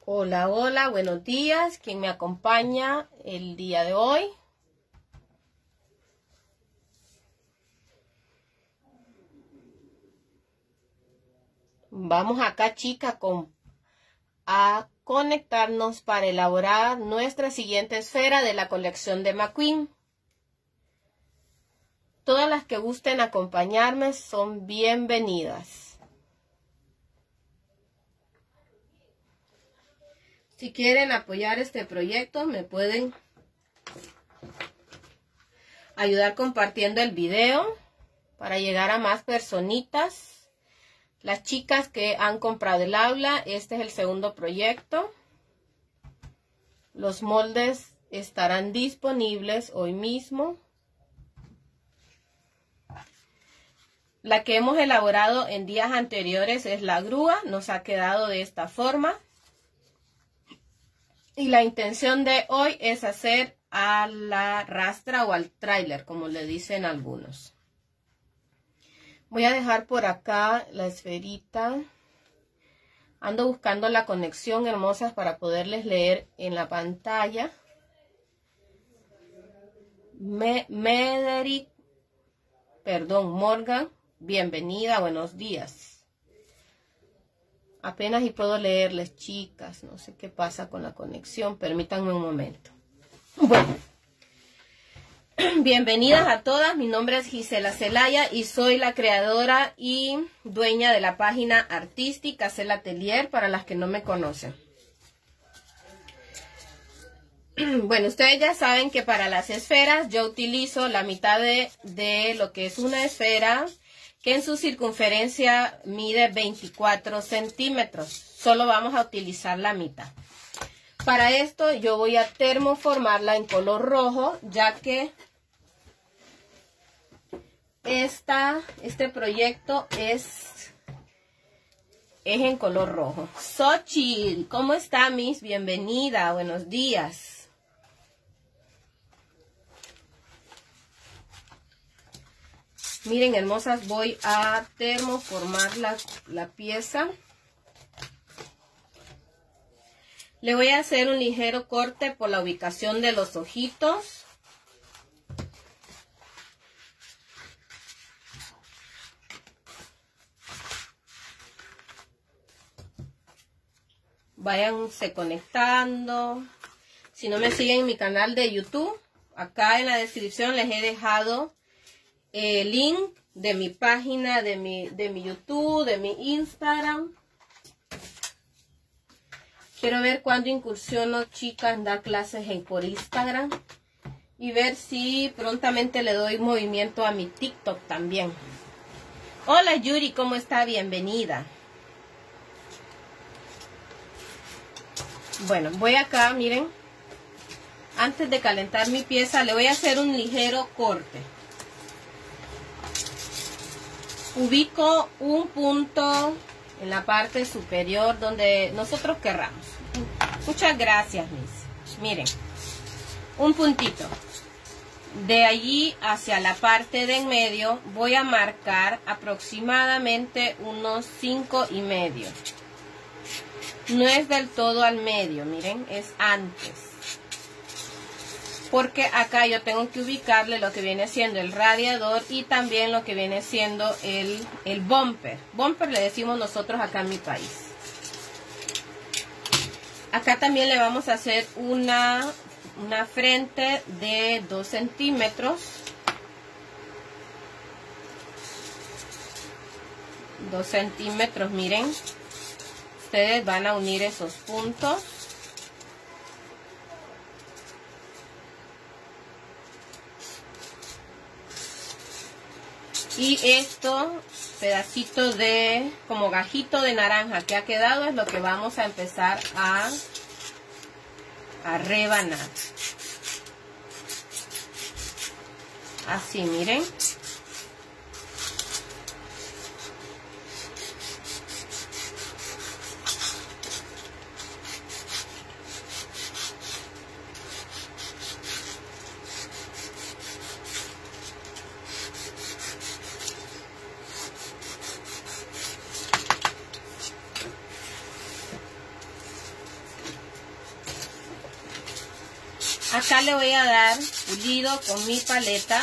Hola, hola, buenos días. ¿Quién me acompaña el día de hoy? Vamos acá, chicas, a conectarnos para elaborar nuestra siguiente esfera de la colección de McQueen. Todas las que gusten acompañarme son bienvenidas. Si quieren apoyar este proyecto, me pueden ayudar compartiendo el video para llegar a más personitas. Las chicas que han comprado el aula, este es el segundo proyecto. Los moldes estarán disponibles hoy mismo. La que hemos elaborado en días anteriores es la grúa, nos ha quedado de esta forma. Y la intención de hoy es hacer a la rastra o al tráiler, como le dicen algunos. Voy a dejar por acá la esferita. Ando buscando la conexión, hermosas, para poderles leer en la pantalla. Morgan, bienvenida, buenos días. Apenas y puedo leerles, chicas. No sé qué pasa con la conexión. Permítanme un momento. Bueno. Bienvenidas a todas. Mi nombre es Gisela Zelaya y soy la creadora y dueña de la página artística Cel Atelier para las que no me conocen. Bueno, ustedes ya saben que para las esferas yo utilizo la mitad de lo que es una esfera, que en su circunferencia mide 24 centímetros. Solo vamos a utilizar la mitad. Para esto yo voy a termoformarla en color rojo, ya que este proyecto es en color rojo. Xochitl, ¿cómo está, Miss? Bienvenida, buenos días. Miren, hermosas, voy a termoformar la pieza. Le voy a hacer un ligero corte por la ubicación de los ojitos. Váyanse conectando. Si no me siguen en mi canal de YouTube, acá en la descripción les he dejado el link de mi página, de mi YouTube, de mi Instagram. Quiero ver cuándo incursiono, chicas, en dar clases por Instagram. Y ver si prontamente le doy movimiento a mi TikTok también. Hola Yuri, ¿cómo está? Bienvenida. Bueno, voy acá, miren. Antes de calentar mi pieza, le voy a hacer un ligero corte. Ubico un punto en la parte superior donde nosotros querramos. Muchas gracias, Miss. Miren, un puntito. De allí hacia la parte de en medio voy a marcar aproximadamente unos 5,5. No es del todo al medio, miren, es antes. Porque acá yo tengo que ubicarle lo que viene siendo el radiador y también lo que viene siendo el bumper. Bumper le decimos nosotros acá en mi país. Acá también le vamos a hacer una frente de 2 centímetros. 2 centímetros, miren. Ustedes van a unir esos puntos. Y esto, pedacito de, como gajito de naranja que ha quedado, es lo que vamos a empezar a rebanar. Así, miren. Acá le voy a dar pulido con mi paleta.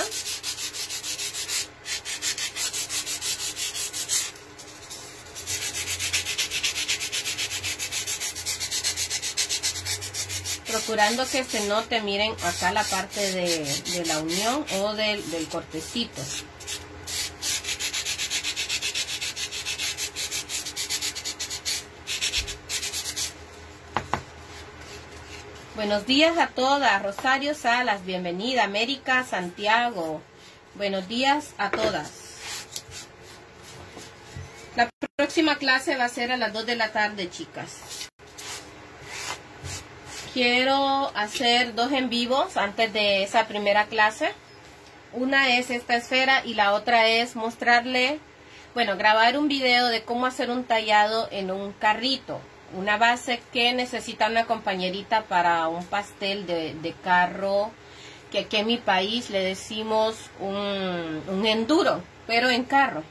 Procurando que se note, miren, acá la parte de la unión o del cortecito. Buenos días a todas. Rosario Salas, bienvenida. América Santiago, buenos días a todas. La próxima clase va a ser a las 2 de la tarde, chicas. Quiero hacer 2 en vivos antes de esa primera clase. Una es esta esfera y la otra es mostrarle, bueno, grabar un video de cómo hacer un tallado en un carrito. Una base que necesita una compañerita para un pastel de carro, que aquí en mi país le decimos un enduro, pero en carro.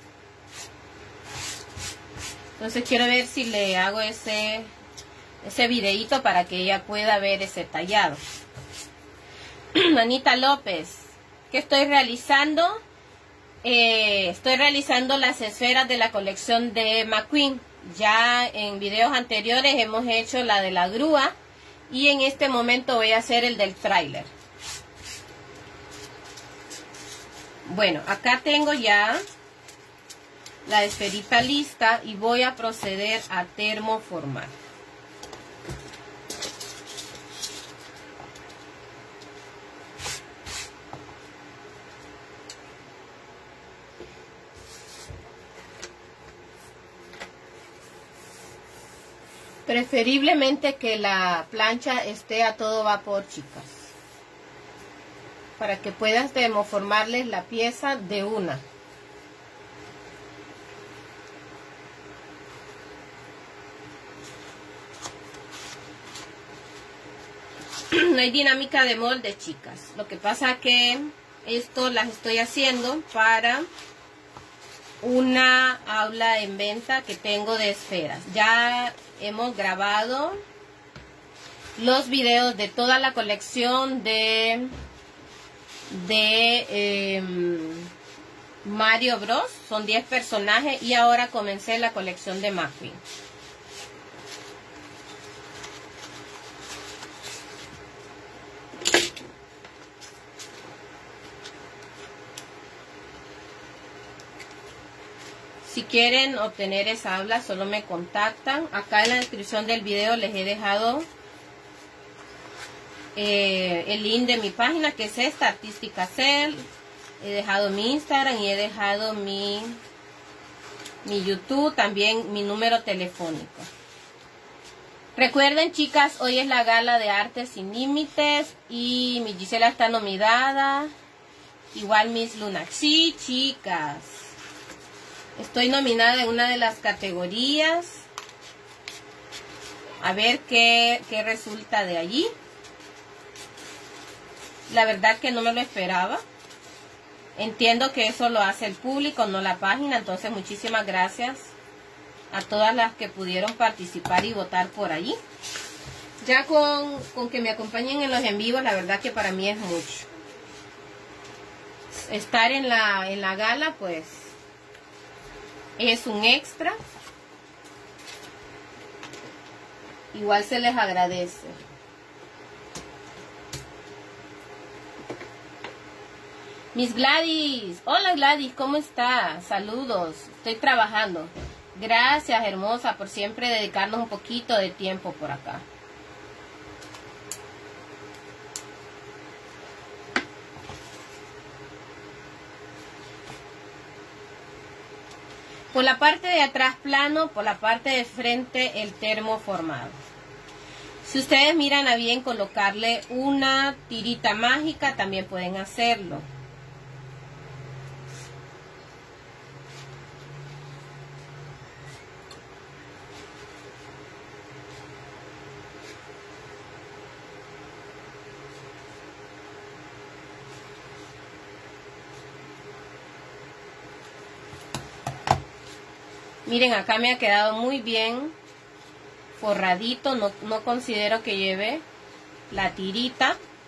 Entonces quiero ver si le hago ese videíto para que ella pueda ver ese tallado. Anita López, ¿qué estoy realizando? Estoy realizando las esferas de la colección de McQueen. Ya en videos anteriores hemos hecho la de la grúa y en este momento voy a hacer el del tráiler. Bueno, acá tengo ya la esferita lista y voy a proceder a termoformar. Preferiblemente que la plancha esté a todo vapor, chicas, para que puedas termoformarles la pieza de una. No hay dinámica de molde, chicas. Lo que pasa que esto las estoy haciendo para una aula en venta que tengo de esferas. Ya hemos grabado los videos de toda la colección de Mario Bros. Son 10 personajes y ahora comencé la colección de McQueen. Si quieren obtener esa aula, solo me contactan. Acá en la descripción del video les he dejado el link de mi página, que es esta, Artística Cel. He dejado mi Instagram y he dejado mi YouTube, también mi número telefónico. Recuerden, chicas, hoy es la gala de Arte Sin Límites y mi Gisela está nominada. Igual Miss Luna. Sí, chicas. Estoy nominada en una de las categorías. A ver qué resulta de allí. La verdad que no me lo esperaba. Entiendo que eso lo hace el público, no la página. Entonces muchísimas gracias a todas las que pudieron participar y votar por allí. Ya con que me acompañen en los en vivos, la verdad que para mí es mucho. Estar en la gala, pues es un extra. Igual se les agradece. Miss Gladys. Hola Gladys, ¿cómo está? Saludos. Estoy trabajando. Gracias, hermosa, por siempre dedicarnos un poquito de tiempo por acá. Por la parte de atrás plano, por la parte de frente el termoformado. Si ustedes miran a bien colocarle una tirita mágica, también pueden hacerlo. Miren, acá me ha quedado muy bien forradito, no considero que lleve la tirita.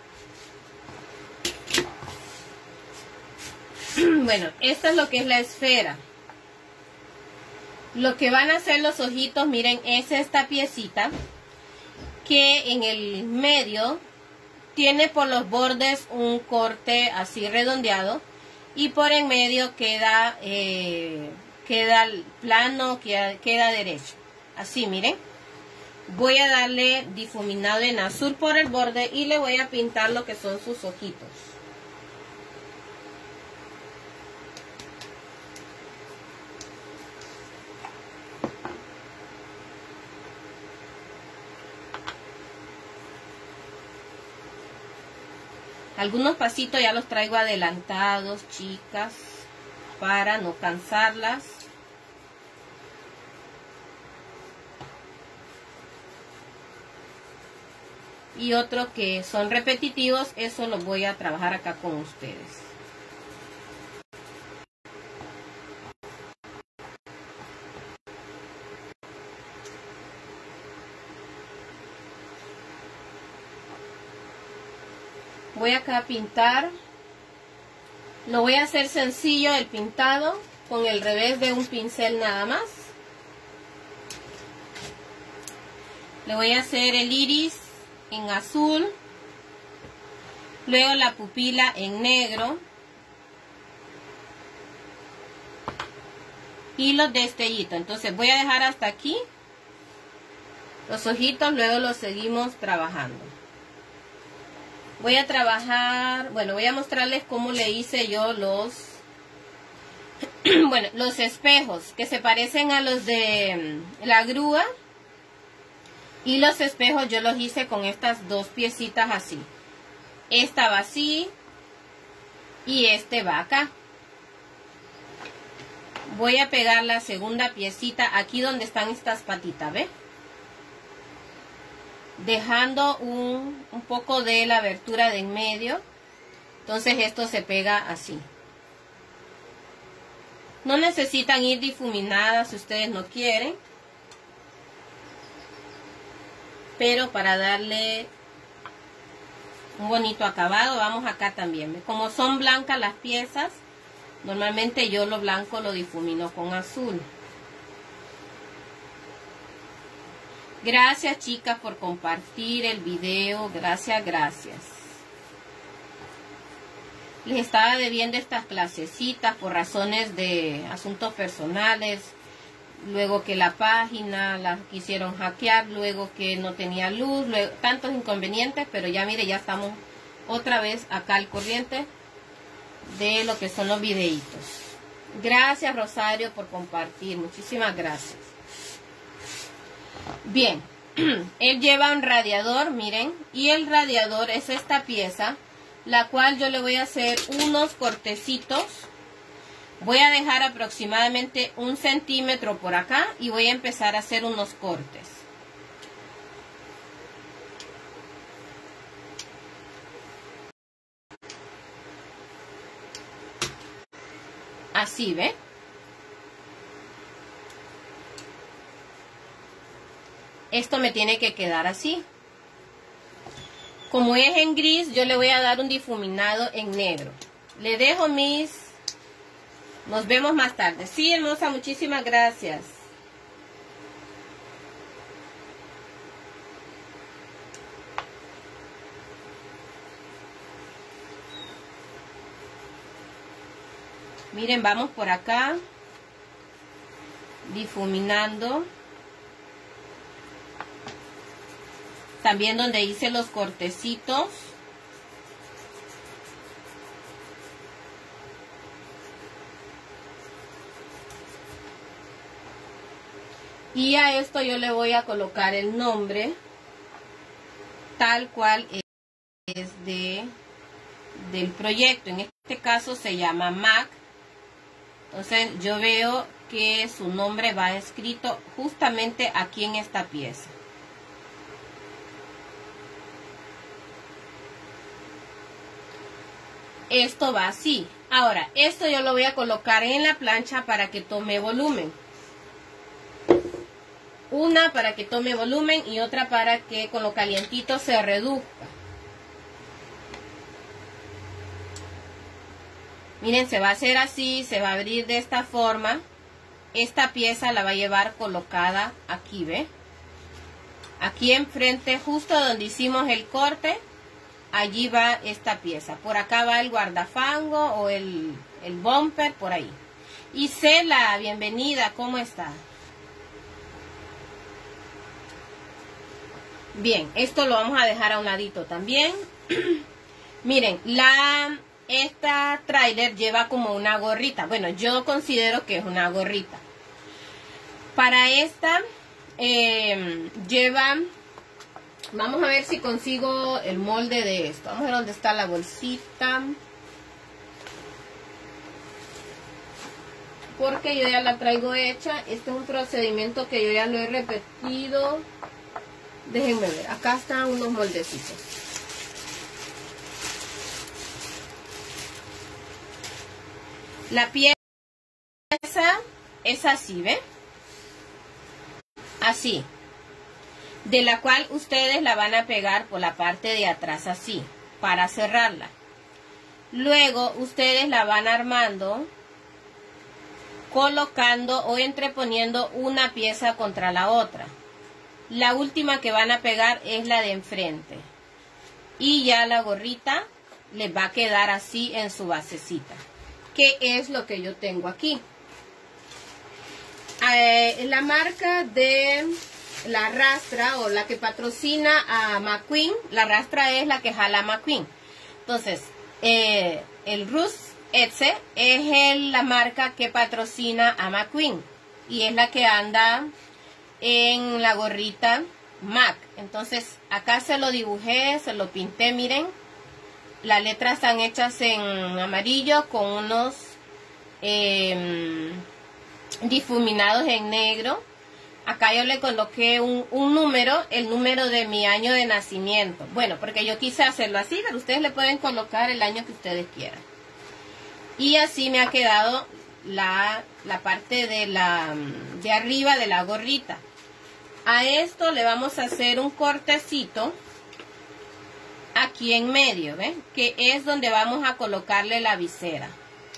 Bueno, esta es lo que es la esfera. Lo que van a hacer los ojitos, miren, es esta piecita que en el medio tiene por los bordes un corte así redondeado y por en medio queda plano, queda derecho. Así, miren. Voy a darle difuminado en azul por el borde y le voy a pintar lo que son sus ojitos. Algunos pasitos ya los traigo adelantados, chicas, para no cansarlas. Y otros que son repetitivos, eso los voy a trabajar acá con ustedes. Voy acá a pintar. Lo voy a hacer sencillo el pintado con el revés de un pincel nada más. Le voy a hacer el iris en azul, luego la pupila en negro y los destellitos. Entonces voy a dejar hasta aquí los ojitos, luego los seguimos trabajando. Voy a trabajar, bueno, voy a mostrarles cómo le hice yo los bueno, los espejos que se parecen a los de la grúa. Y los espejos yo los hice con estas dos piecitas así. Esta va así y este va acá. Voy a pegar la segunda piecita aquí donde están estas patitas, ¿ve? Dejando un poco de la abertura de en medio. Entonces esto se pega así. No necesitan ir difuminadas si ustedes no quieren. Pero para darle un bonito acabado, vamos acá también. Como son blancas las piezas, normalmente yo lo blanco lo difumino con azul. Gracias, chicas, por compartir el video. Gracias, gracias. Les estaba debiendo estas clasecitas por razones de asuntos personales. Luego que la página la quisieron hackear, luego que no tenía luz, luego, tantos inconvenientes, pero ya mire, ya estamos otra vez acá al corriente de lo que son los videitos. Gracias, Rosario, por compartir, muchísimas gracias. Bien, él lleva un radiador, miren, y el radiador es esta pieza, la cual yo le voy a hacer unos cortecitos. Voy a dejar aproximadamente 1 centímetro por acá y voy a empezar a hacer unos cortes. Así, ¿ve? Esto me tiene que quedar así. Como es en gris, yo le voy a dar un difuminado en negro. Le dejo mis... Nos vemos más tarde. Sí, hermosa, muchísimas gracias. Miren, vamos por acá. Difuminando. También donde hice los cortecitos. Y a esto yo le voy a colocar el nombre tal cual es del proyecto. En este caso se llama Mac. Entonces yo veo que su nombre va escrito justamente aquí en esta pieza. Esto va así. Ahora, esto yo lo voy a colocar en la plancha para que tome volumen. Una para que tome volumen y otra para que con lo calientito se reduzca. Miren, se va a hacer así, se va a abrir de esta forma. Esta pieza la va a llevar colocada aquí, ¿ve? Aquí enfrente, justo donde hicimos el corte, allí va esta pieza. Por acá va el guardafango o el bumper, por ahí. Y Cela, bienvenida, ¿cómo está? Bien, esto lo vamos a dejar a un ladito también. Miren, esta trailer lleva como una gorrita. Bueno, yo considero que es una gorrita. Para esta lleva... Vamos a ver si consigo el molde de esto. Vamos a ver dónde está la bolsita. Porque yo ya la traigo hecha. Este es un procedimiento que yo ya lo he repetido. Déjenme ver. Acá están unos moldecitos. La pieza es así, ¿ven? Así. De la cual ustedes la van a pegar por la parte de atrás así, para cerrarla. Luego ustedes la van armando, colocando o entreponiendo una pieza contra la otra. La última que van a pegar es la de enfrente. Y ya la gorrita les va a quedar así en su basecita. Que es lo que yo tengo aquí. La marca de la rastra o la que patrocina a McQueen, la rastra es la que jala a McQueen. Entonces, el Rus Etze es la marca que patrocina a McQueen y es la que anda en la gorrita Mac. Entonces, acá se lo dibujé, se lo pinté, miren. Las letras están hechas en amarillo con unos difuminados en negro. Acá yo le coloqué un número, el número de mi año de nacimiento. Bueno, porque yo quise hacerlo así, pero ustedes le pueden colocar el año que ustedes quieran. Y así me ha quedado la parte de arriba de la gorrita. A esto le vamos a hacer un cortecito aquí en medio, ¿ven? Que es donde vamos a colocarle la visera.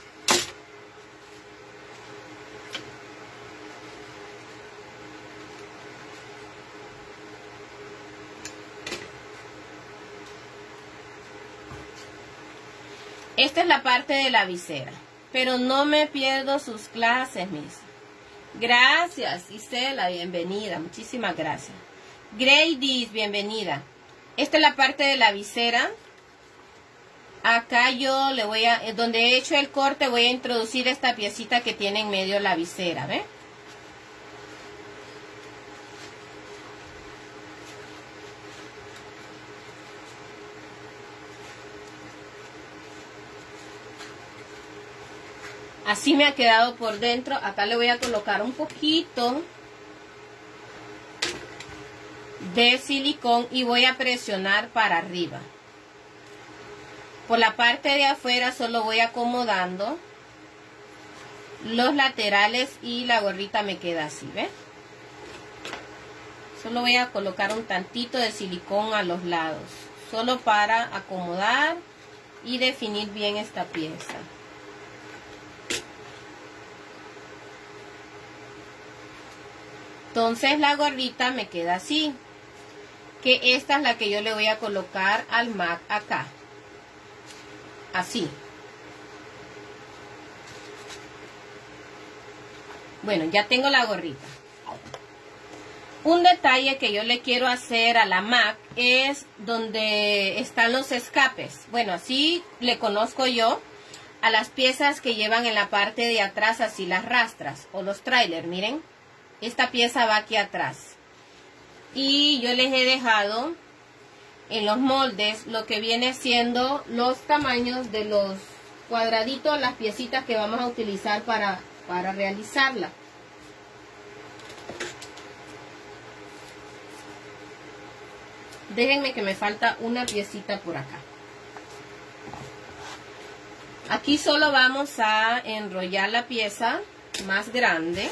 Esta es la parte de la visera, pero no me pierdo sus clases, mis. Gracias, Isela, bienvenida, muchísimas gracias. Grady, bienvenida. Esta es la parte de la visera. Acá yo le voy a, donde he hecho el corte, voy a introducir esta piecita que tiene en medio la visera, ¿ven? Así me ha quedado por dentro. Acá le voy a colocar un poquito de silicón y voy a presionar para arriba. Por la parte de afuera solo voy acomodando los laterales y la gorrita me queda así, ¿ven? Solo voy a colocar un tantito de silicón a los lados, solo para acomodar y definir bien esta pieza. Entonces la gorrita me queda así, que esta es la que yo le voy a colocar al Mac acá, así. Bueno, ya tengo la gorrita. Un detalle que yo le quiero hacer a la Mac es donde están los escapes. Bueno, así le conozco yo a las piezas que llevan en la parte de atrás, así las rastras o los trailers, miren. Esta pieza va aquí atrás. Y yo les he dejado en los moldes lo que viene siendo los tamaños de los cuadraditos, las piecitas que vamos a utilizar para realizarla. Déjenme que me falta una piecita por acá. Aquí solo vamos a enrollar la pieza más grande.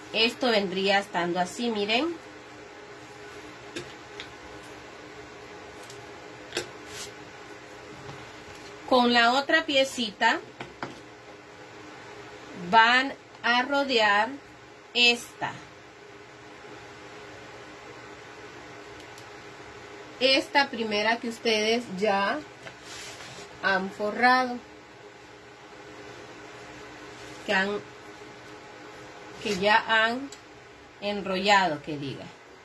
esto vendría estando así, miren. Con la otra piecita van a rodear esta primera que ustedes ya han forrado, que ya han enrollado, que diga.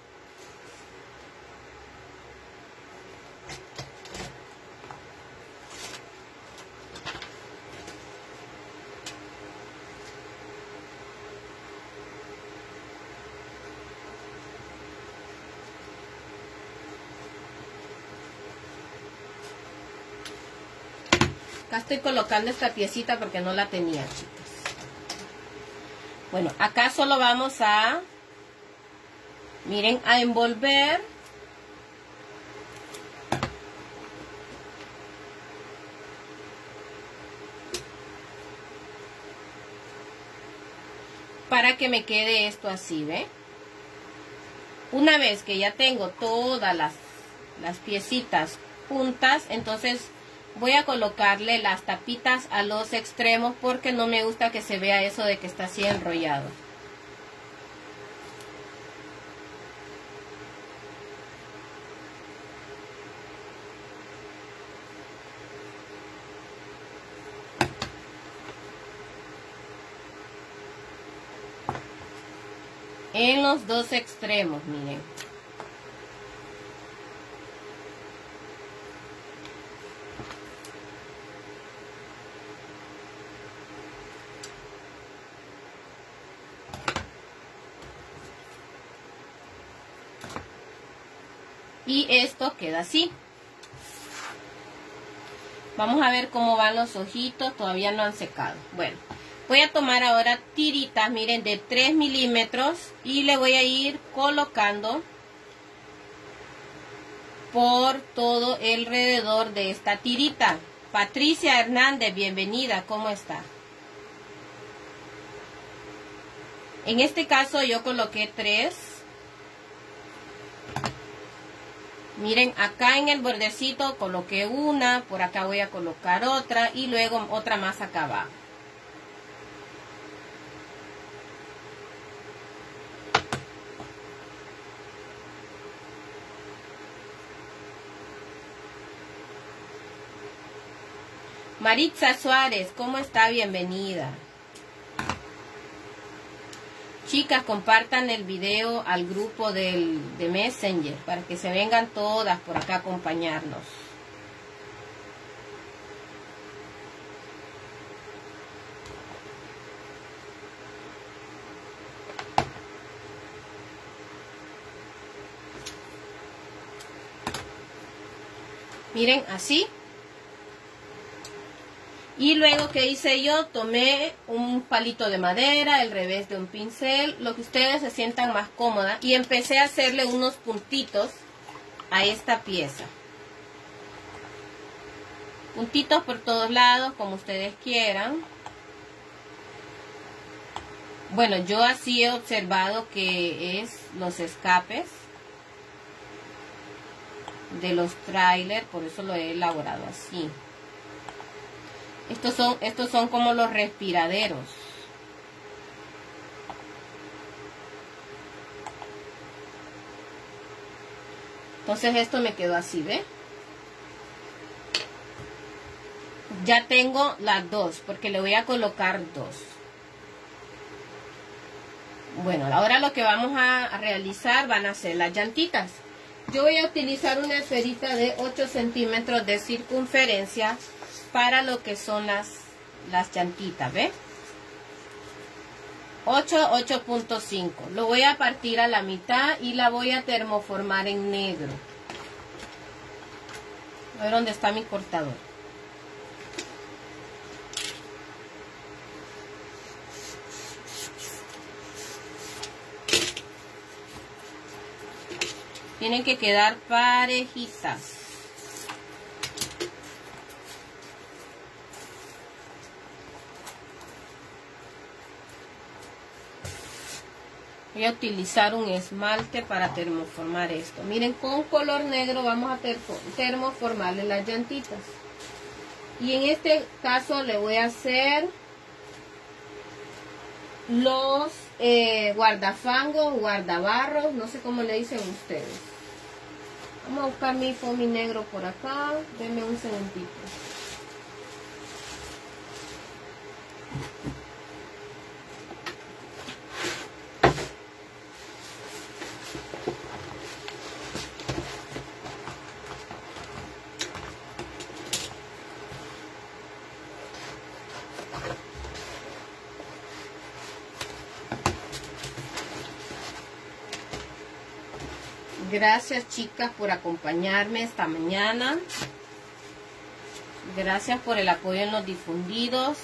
Acá estoy colocando esta piecita porque no la tenía, chicas. Bueno, acá solo vamos a, miren, a envolver para que me quede esto así, ¿ve? Una vez que ya tengo todas las piecitas juntas, entonces voy a colocarle las tapitas a los extremos porque no me gusta que se vea eso de que está así enrollado. En los dos extremos, miren. Y esto queda así. Vamos a ver cómo van los ojitos. Todavía no han secado. Bueno, voy a tomar ahora tiritas, miren, de 3 milímetros. Y le voy a ir colocando por todo alrededor de esta tirita. Patricia Hernández, bienvenida. ¿Cómo está? En este caso yo coloqué 3. Miren, acá en el bordecito coloqué una, por acá voy a colocar otra y luego otra más acá abajo. Maritza Suárez, ¿cómo está? Bienvenida. Chicas, compartan el video al grupo de Messenger para que se vengan todas por acá a acompañarnos. Miren, así. Y luego, ¿qué hice yo? Tomé un palito de madera, el revés de un pincel, lo que ustedes se sientan más cómoda, y empecé a hacerle unos puntitos a esta pieza. Puntitos por todos lados, como ustedes quieran. Bueno, yo así he observado que es los escapes de los trailers, por eso lo he elaborado así. Estos son como los respiraderos. Entonces esto me quedó así, ¿ve? Ya tengo las dos, porque le voy a colocar dos. Bueno, ahora lo que vamos a realizar van a ser las llantitas. Yo voy a utilizar una esferita de 8 centímetros de circunferencia para lo que son las llantitas, ¿ve? 8.5. Lo voy a partir a la mitad y la voy a termoformar en negro. A ver dónde está mi cortador. Tienen que quedar parejitas. Voy a utilizar un esmalte para termoformar esto. Miren, con color negro vamos a termoformarle las llantitas. Y en este caso le voy a hacer los guardafangos, guardabarros, no sé cómo le dicen ustedes. Vamos a buscar mi foamy negro por acá. Denme un segundito. Gracias, chicas, por acompañarme esta mañana. Gracias por el apoyo en los difundidos.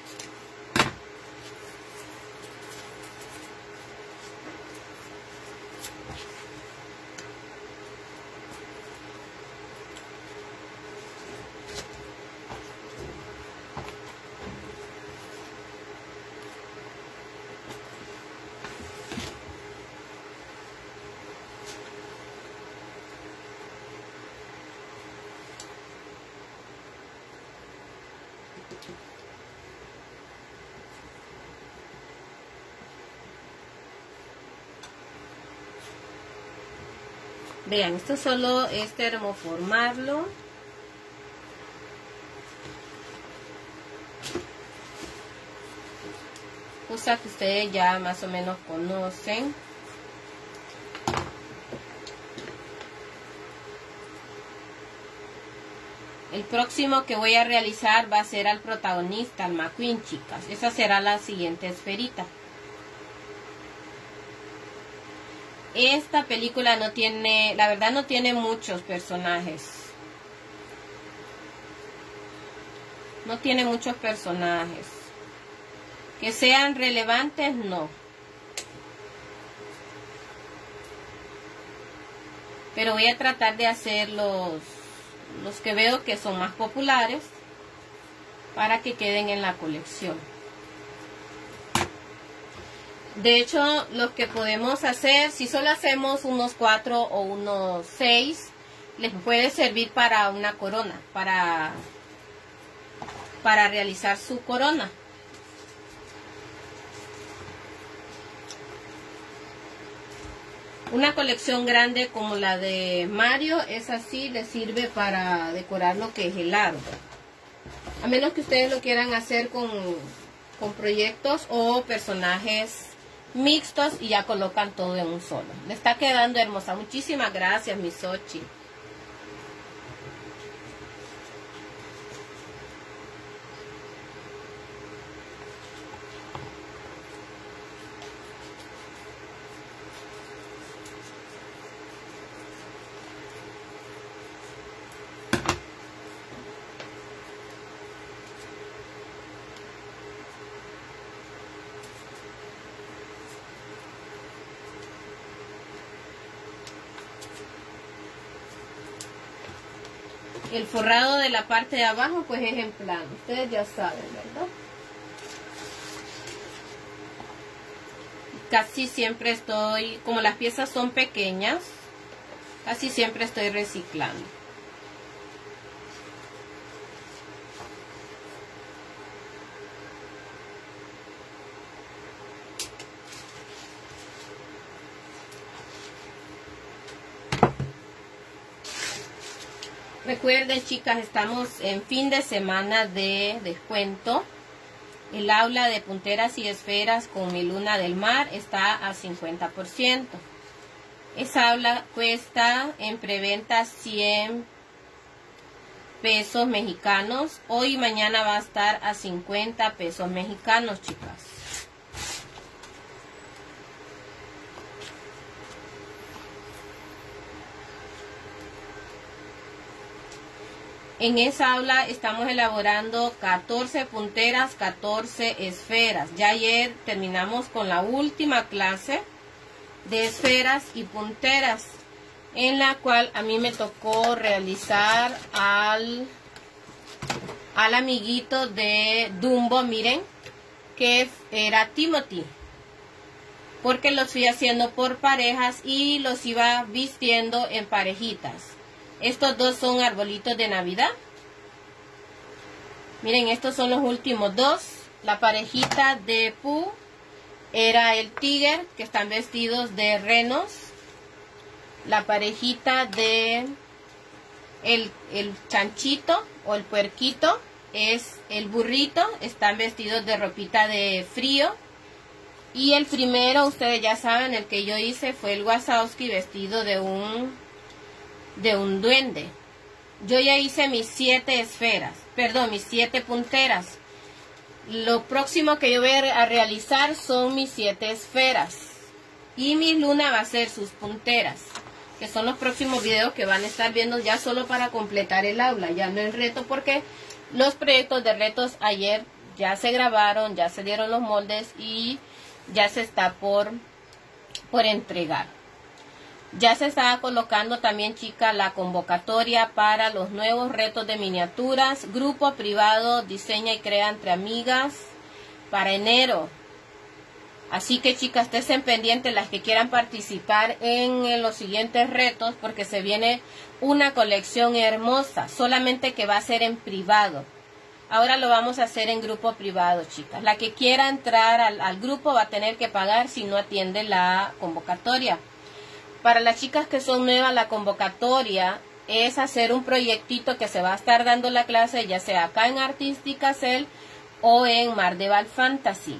Vean, esto solo es termoformarlo. Cosa que ustedes ya más o menos conocen. El próximo que voy a realizar va a ser al protagonista, al McQueen, chicas. Esa será la siguiente esferita. Esta película no tiene, la verdad no tiene muchos personajes. No tiene muchos personajes. Que sean relevantes, no. Pero voy a tratar de hacer los que veo que son más populares para que queden en la colección. De hecho, lo que podemos hacer, si solo hacemos unos 4 o unos 6, les puede servir para una corona, para realizar su corona. Una colección grande como la de Mario es así, le sirve para decorar lo que es el árbol. A menos que ustedes lo quieran hacer con proyectos o personajes mixtos y ya colocan todo en un solo. Le está quedando hermosa. Muchísimas gracias, mi Xochitl. El forrado de la parte de abajo pues es en plano. Ustedes ya saben, ¿verdad? Casi siempre estoy, como las piezas son pequeñas, casi siempre estoy reciclando. Recuerden, chicas, estamos en fin de semana de descuento. El aula de punteras y esferas con mi luna del mar está a 50%. Esa aula cuesta en preventa 100 pesos mexicanos. Hoy y mañana va a estar a 50 pesos mexicanos, chicas. En esa aula estamos elaborando 14 punteras, 14 esferas. Ya ayer terminamos con la última clase de esferas y punteras, en la cual a mí me tocó realizar al amiguito de Dumbo, miren, que era Timothy. porque los fui haciendo por parejas y los iba vistiendo en parejitas. Estos dos son arbolitos de Navidad. Miren, estos son los últimos dos. La parejita de Pooh era el tigre, que están vestidos de renos. La parejita de el chanchito o el puerquito es el burrito, están vestidos de ropita de frío. Y el primero, ustedes ya saben, el que yo hice fue el Wazowski vestido de un duende. Yo ya hice mis 7 esferas, perdón, mis 7 punteras. Lo próximo que yo voy a realizar son mis 7 esferas. Y mi luna va a ser sus punteras, que son los próximos videos que van a estar viendo ya solo para completar el aula. Ya no el reto, porque los proyectos de retos ayer ya se grabaron, ya se dieron los moldes y ya se está por entregar. Ya se está colocando también, chicas, la convocatoria para los nuevos retos de miniaturas. Grupo privado, diseña y crea entre amigas para enero. Así que, chicas, estén pendientes las que quieran participar en los siguientes retos, porque se viene una colección hermosa, solamente que va a ser en privado. Ahora lo vamos a hacer en grupo privado, chicas. La que quiera entrar al grupo va a tener que pagar si no atiende la convocatoria. Para las chicas que son nuevas, la convocatoria es hacer un proyectito que se va a estar dando la clase, ya sea acá en Artística Cel o en Mardeval Fantasy.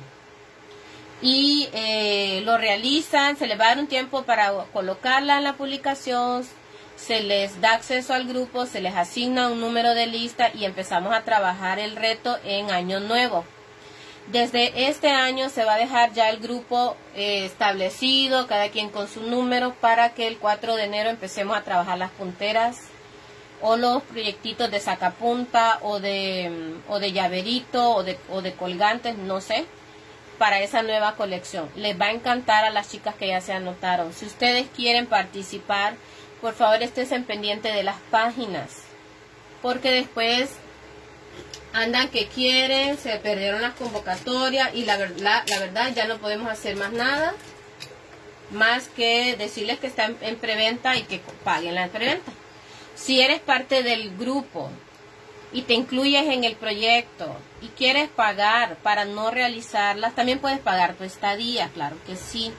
Y lo realizan, se les va a dar un tiempo para colocarla en la publicación, se les da acceso al grupo, se les asigna un número de lista y empezamos a trabajar el reto en año nuevo. Desde este año se va a dejar ya el grupo establecido, cada quien con su número, para que el 4 de enero empecemos a trabajar las punteras o los proyectitos de sacapunta o de llaverito o de colgantes, no sé, para esa nueva colección. Les va a encantar a las chicas que ya se anotaron. Si ustedes quieren participar, por favor estén pendientes de las páginas, porque después andan que quieren, se perdieron las convocatorias y la verdad ya no podemos hacer más nada más que decirles que están en preventa y que paguen la preventa. Si eres parte del grupo y te incluyes en el proyecto y quieres pagar para no realizarlas, también puedes pagar tu estadía, claro que sí.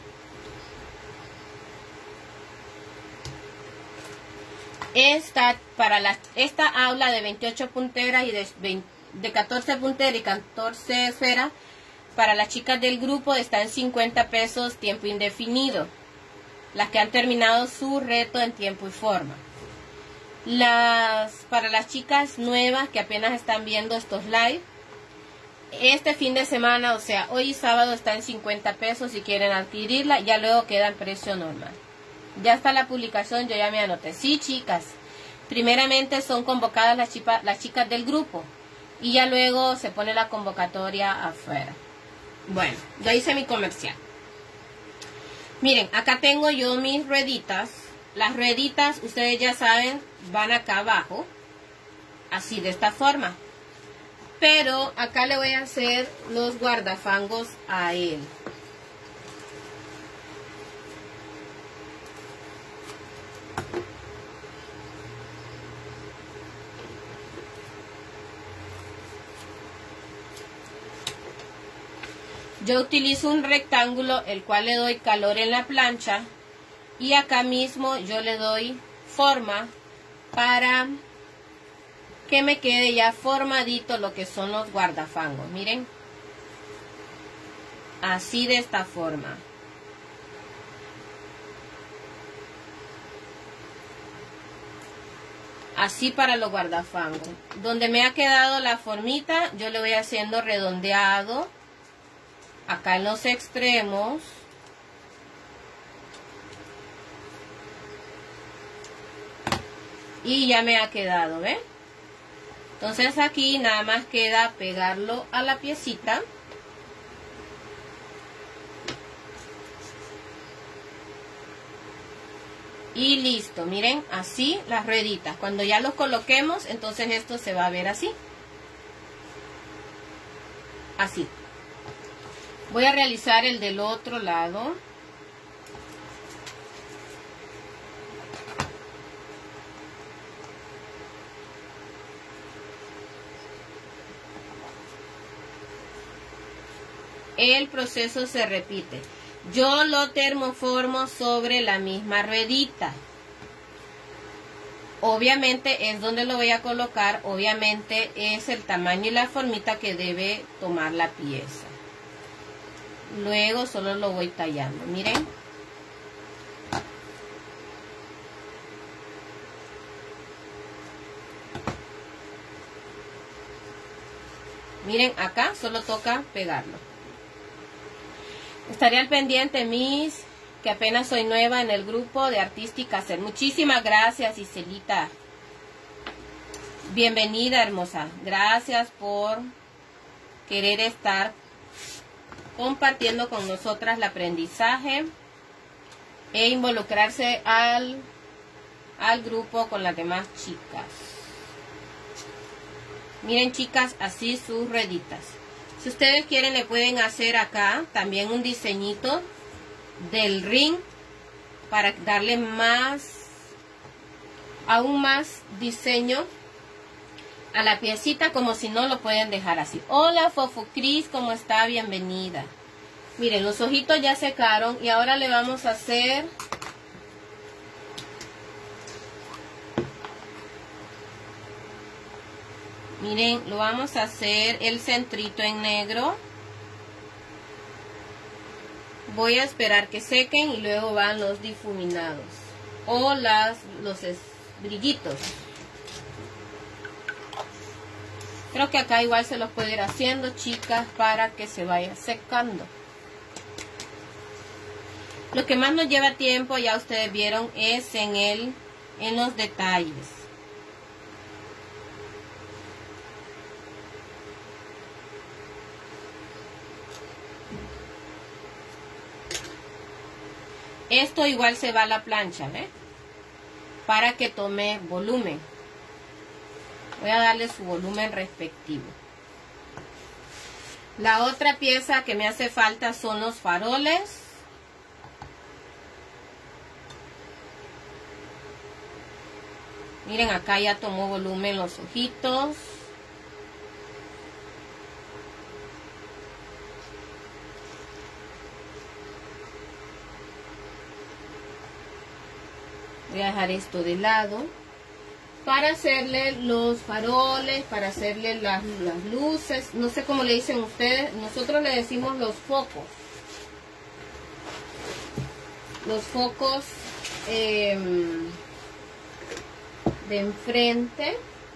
Esta aula de 28 punteras y de 14 punteras y 14 esferas, para las chicas del grupo está en 50 pesos, tiempo indefinido. Las que han terminado su reto en tiempo y forma. Para las chicas nuevas que apenas están viendo estos live, este fin de semana, o sea, hoy sábado, está en 50 pesos si quieren adquirirla, ya luego queda en precio normal. Ya está la publicación, yo ya me anoté. Sí, chicas, primeramente son convocadas las chicas del grupo y ya luego se pone la convocatoria afuera. Bueno, ya hice mi comercial. Miren, acá tengo yo mis rueditas. Las rueditas, ustedes ya saben, van acá abajo, así de esta forma. Pero acá le voy a hacer los guardafangos a él. Yo utilizo un rectángulo, el cual le doy calor en la plancha. Y acá mismo yo le doy forma para que me quede ya formadito lo que son los guardafangos. Miren. Así de esta forma. Así para los guardafangos. Donde me ha quedado la formita, yo le voy haciendo redondeado. Acá en los extremos. Y ya me ha quedado, ¿ven? Entonces aquí nada más queda pegarlo a la piecita. Y listo, miren, así las rueditas. Cuando ya los coloquemos, entonces esto se va a ver así. Así. Voy a realizar el del otro lado. el proceso se repite. Yo lo termoformo sobre la misma ruedita. Obviamente es donde lo voy a colocar, obviamente es el tamaño y la formita que debe tomar la pieza. Luego solo lo voy tallando, miren. Miren, acá solo toca pegarlo. Estaré al pendiente, Miss, que apenas soy nueva en el grupo de Artística Hacer. Muchísimas gracias, Iselita. Bienvenida, hermosa. Gracias por querer estar compartiendo con nosotras el aprendizaje e involucrarse al grupo con las demás chicas. Miren, chicas, así sus rueditas. Si ustedes quieren, le pueden hacer acá también un diseñito del ring para darle aún más diseño a la piecita, como si no lo pueden dejar así. Hola, Fofo Cris, ¿cómo está? Bienvenida. Miren, los ojitos ya secaron y ahora le vamos a hacer miren, lo vamos a hacer el centrito en negro. Voy a esperar que sequen y luego van los difuminados o los brillitos. Creo que acá igual se los puedo ir haciendo, chicas, para que se vaya secando. Lo que más nos lleva tiempo, ya ustedes vieron, es en los detalles. Esto igual se va a la plancha, ¿eh? Para que tome volumen. Voy a darle su volumen respectivo. La otra pieza que me hace falta son los faroles. Miren, acá ya tomó volumen los ojitos. Voy a dejar esto de lado para hacerle los faroles, para hacerle las luces. No sé cómo le dicen ustedes. Nosotros le decimos los focos. Los focos de enfrente.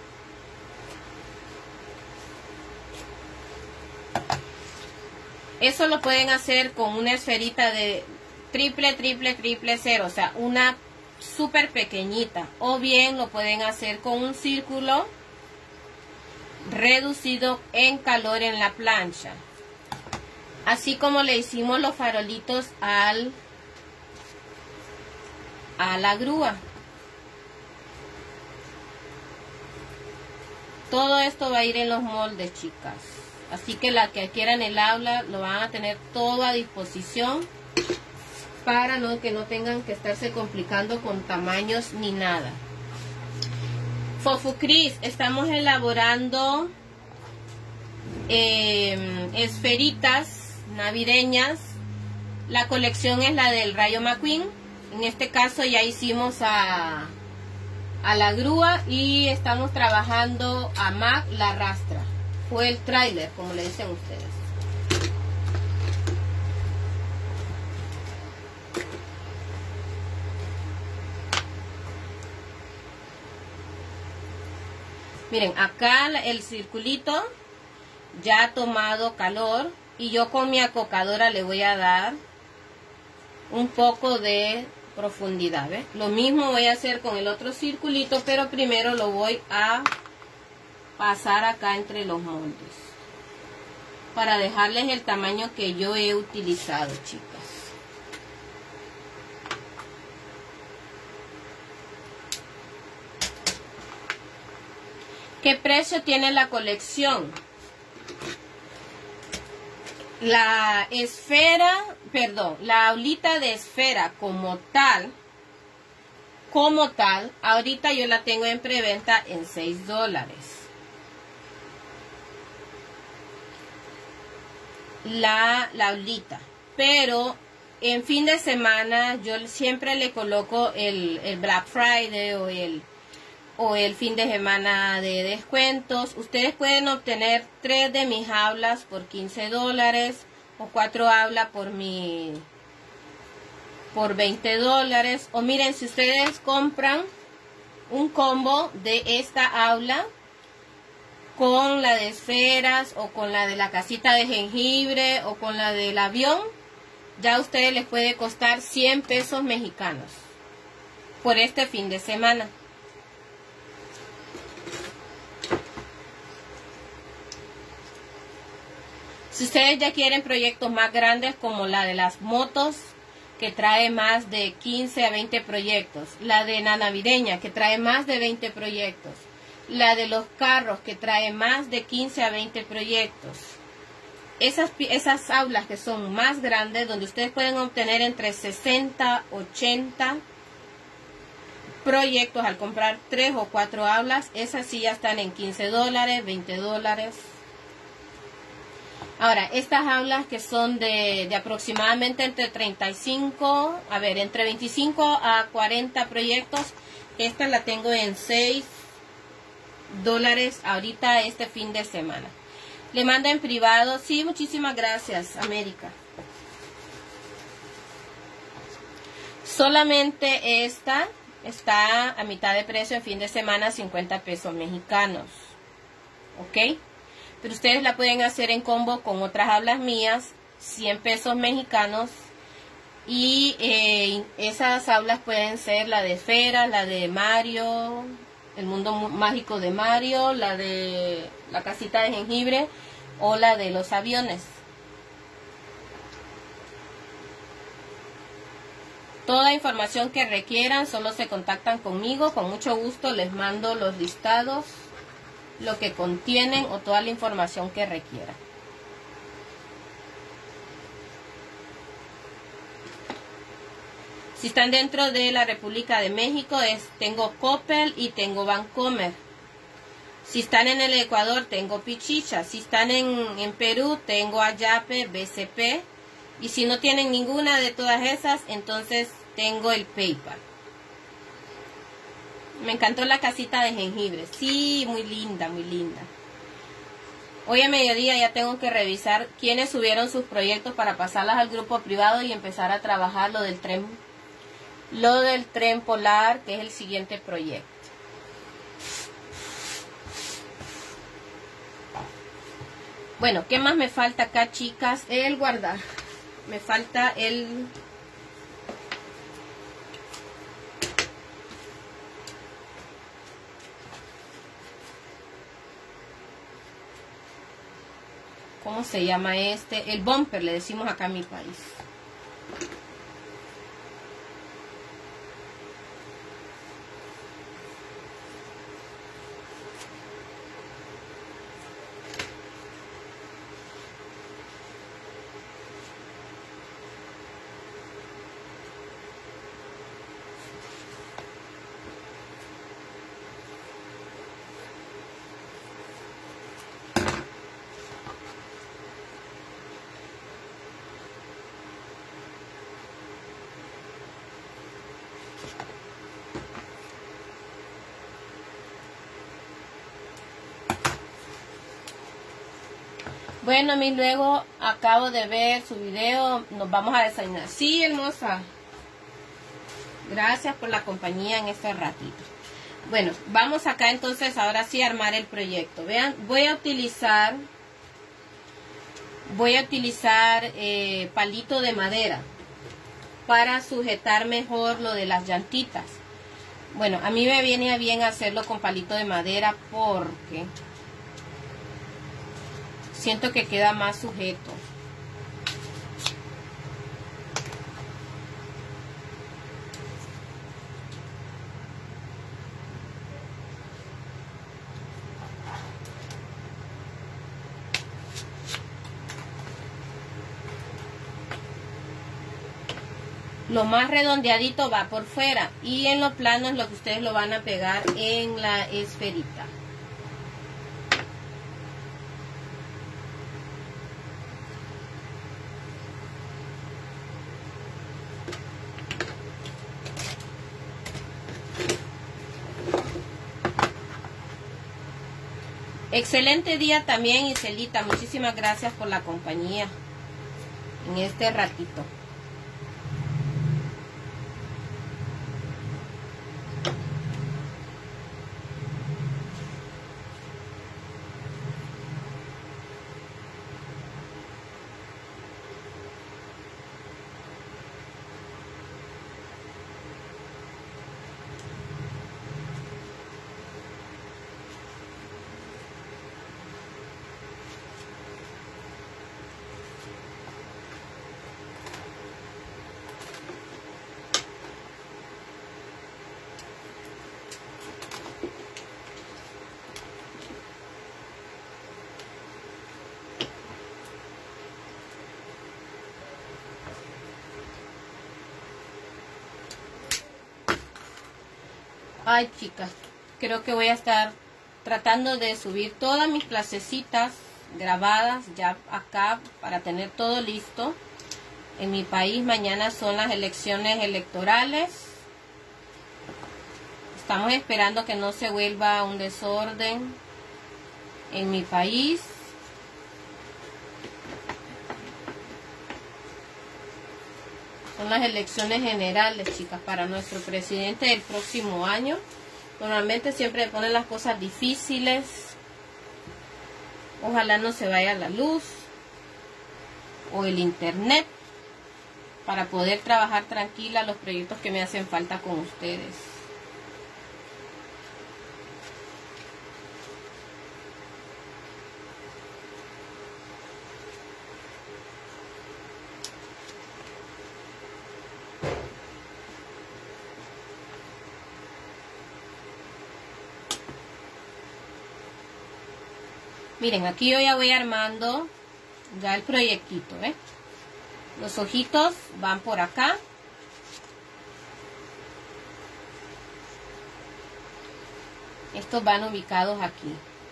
Eso lo pueden hacer con una esferita de triple 0. O sea, una súper pequeñita, o bien lo pueden hacer con un círculo reducido en calor en la plancha, así como le hicimos los farolitos a la grúa. Todo esto va a ir en los moldes, chicas, así que las que quieran el aula lo van a tener todo a disposición para que no tengan que estarse complicando con tamaños ni nada. Fofu Cris, estamos elaborando esferitas navideñas. La colección es la del Rayo McQueen. En este caso ya hicimos a la grúa y estamos trabajando a Mac la rastra o el tráiler, como le dicen ustedes. Miren, acá el circulito ya ha tomado calor y yo con mi acocadora le voy a dar un poco de profundidad, ¿ves? Lo mismo voy a hacer con el otro circulito, pero primero lo voy a pasar acá entre los moldes para dejarles el tamaño que yo he utilizado, chicas. ¿Qué precio tiene la colección? La esfera, perdón, la aulita de esfera como tal, ahorita yo la tengo en preventa en $6. la aulita. Pero en fin de semana yo siempre le coloco el Black Friday o el fin de semana de descuentos. Ustedes pueden obtener 3 de mis aulas por $15 o 4 aulas por $20. O miren, si ustedes compran un combo de esta aula con la de esferas o con la de la casita de jengibre o con la del avión, ya a ustedes les puede costar 100 pesos mexicanos por este fin de semana. Si ustedes ya quieren proyectos más grandes como la de las motos, que trae más de 15 a 20 proyectos, la de la navideña, que trae más de 20 proyectos, la de los carros, que trae más de 15 a 20 proyectos, esas aulas que son más grandes, donde ustedes pueden obtener entre 60 80 proyectos al comprar 3 o 4 aulas, esas sí ya están en $15, $20. Ahora, estas aulas que son de aproximadamente entre 25 a 40 proyectos, esta la tengo en $6 ahorita este fin de semana. Le mando en privado. Sí, muchísimas gracias, América. Solamente esta está a mitad de precio en fin de semana, 50 pesos mexicanos. ¿Ok? Pero ustedes la pueden hacer en combo con otras aulas mías, 100 pesos mexicanos. Y esas aulas pueden ser la de esfera, la de Mario, el mundo mágico de Mario, la de la casita de jengibre o la de los aviones. Toda información que requieran, solo se contactan conmigo. Con mucho gusto les mando los listados, lo que contienen o toda la información que requieran. Si están dentro de la República de México, tengo Coppel y tengo Bancomer. Si están en el Ecuador, tengo Pichicha. Si están en Perú, tengo Ayape, BCP. Y si no tienen ninguna de todas esas, entonces tengo el PayPal. Me encantó la casita de jengibre. Sí, muy linda, muy linda. Hoy a mediodía ya tengo que revisar quiénes subieron sus proyectos para pasarlas al grupo privado y empezar a trabajar lo del tren polar, que es el siguiente proyecto. Bueno, ¿qué más me falta acá, chicas? El guardar. Me falta el... ¿Cómo se llama este? El bumper, le decimos acá en mi país. Bueno, mis, luego acabo de ver su video. Nos vamos a desayunar. Sí, hermosa. Gracias por la compañía en este ratito. Bueno, vamos acá entonces ahora sí a armar el proyecto. Vean, voy a utilizar palito de madera para sujetar mejor lo de las llantitas. Bueno, a mí me viene bien hacerlo con palito de madera porque siento que queda más sujeto. Lo más redondeadito va por fuera y en lo plano es lo que ustedes lo van a pegar en la esferita. Excelente día también, Iselita. Muchísimas gracias por la compañía en este ratito. Ay, chicas, creo que voy a estar tratando de subir todas mis clasecitas grabadas ya acá para tener todo listo. En mi país mañana son las elecciones electorales. Estamos esperando que no se vuelva un desorden en mi país. Son las elecciones generales, chicas, para nuestro presidente del próximo año. Normalmente siempre ponen las cosas difíciles. Ojalá no se vaya la luz o el internet para poder trabajar tranquila los proyectos que me hacen falta con ustedes. Miren, aquí yo ya voy armando ya el proyectito, ¿eh? Los ojitos van por acá. Estos van ubicados aquí.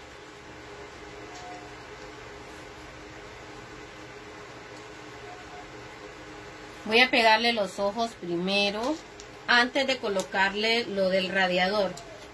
Voy a pegarle los ojos primero, antes de colocarle lo del radiador.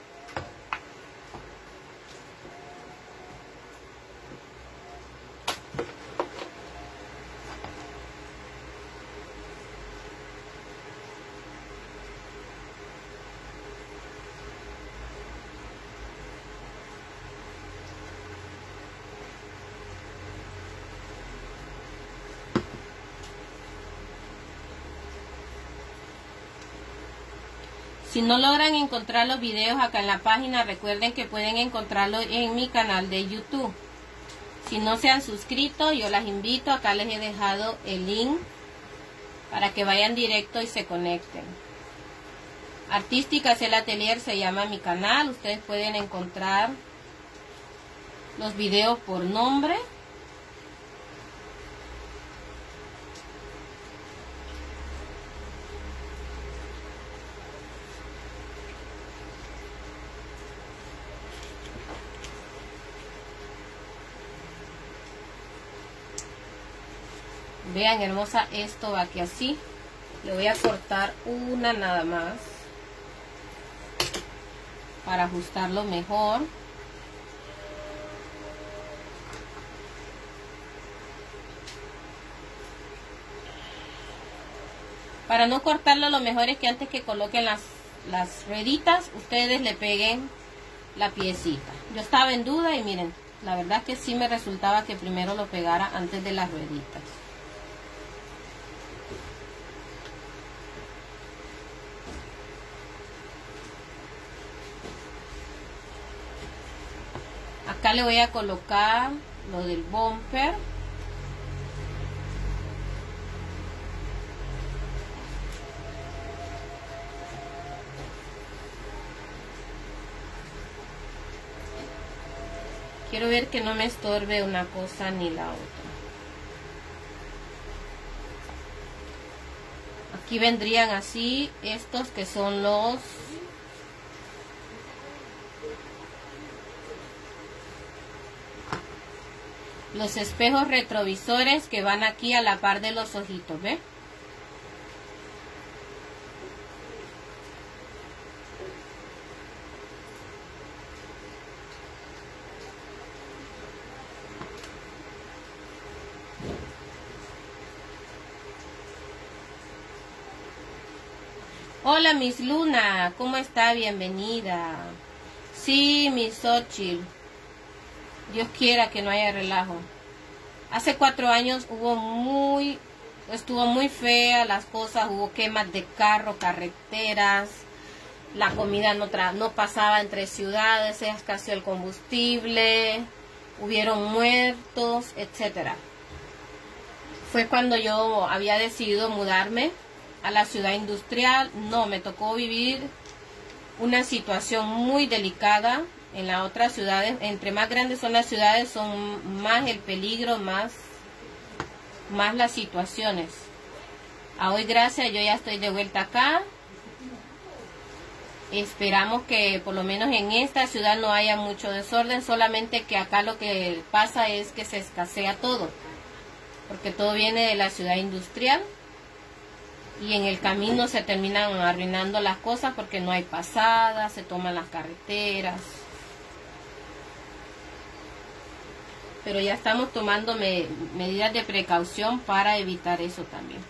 Si no logran encontrar los videos acá en la página, recuerden que pueden encontrarlo en mi canal de YouTube. Si no se han suscrito, yo las invito. Acá les he dejado el link para que vayan directo y se conecten. Artísticas el Atelier se llama mi canal. Ustedes pueden encontrar los videos por nombre. Vean, hermosa, esto va aquí así. Le voy a cortar una nada más para ajustarlo mejor. Para no cortarlo, lo mejor es que antes que coloquen las rueditas, ustedes le peguen la piecita. Yo estaba en duda y miren, la verdad que sí me resultaba que primero lo pegara antes de las rueditas. Acá le voy a colocar lo del bumper. Quiero ver que no me estorbe una cosa ni la otra. Aquí vendrían así estos que son los espejos retrovisores que van aquí a la par de los ojitos, ¿ve? Hola, Miss Luna, ¿cómo está? Bienvenida. Sí, Miss Xochitl. Dios quiera que no haya relajo. Hace 4 años estuvo muy fea las cosas, hubo quemas de carro, carreteras, la comida no pasaba entre ciudades, se escaseó el combustible, hubieron muertos, etcétera. Fue cuando yo había decidido mudarme a la ciudad industrial. No, me tocó vivir una situación muy delicada en las otras ciudades. Entre más grandes son las ciudades, son más el peligro, más las situaciones. A hoy, gracias, yo ya estoy de vuelta acá. Esperamos que por lo menos en esta ciudad no haya mucho desorden, solamente que acá lo que pasa es que se escasea todo, porque todo viene de la ciudad industrial y en el camino se terminan arruinando las cosas porque no hay pasadas, se toman las carreteras. Pero ya estamos tomando medidas de precaución para evitar eso también.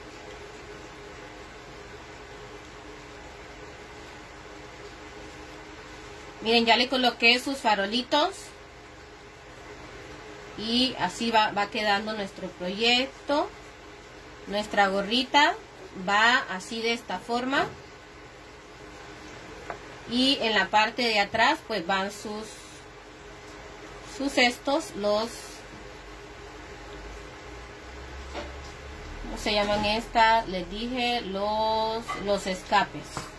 Miren, ya le coloqué sus farolitos. Y así va quedando nuestro proyecto. Nuestra gorrita va así de esta forma. Y en la parte de atrás pues van sus estos, ¿cómo se llaman estas? Les dije los escapes.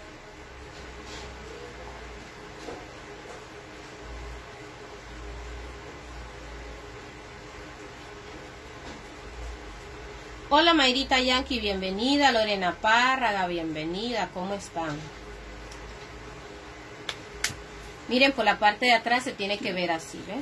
Hola Mayrita Yankee, bienvenida. Lorena Párraga, bienvenida. ¿Cómo están? Miren, por la parte de atrás se tiene que ver así, ¿ven?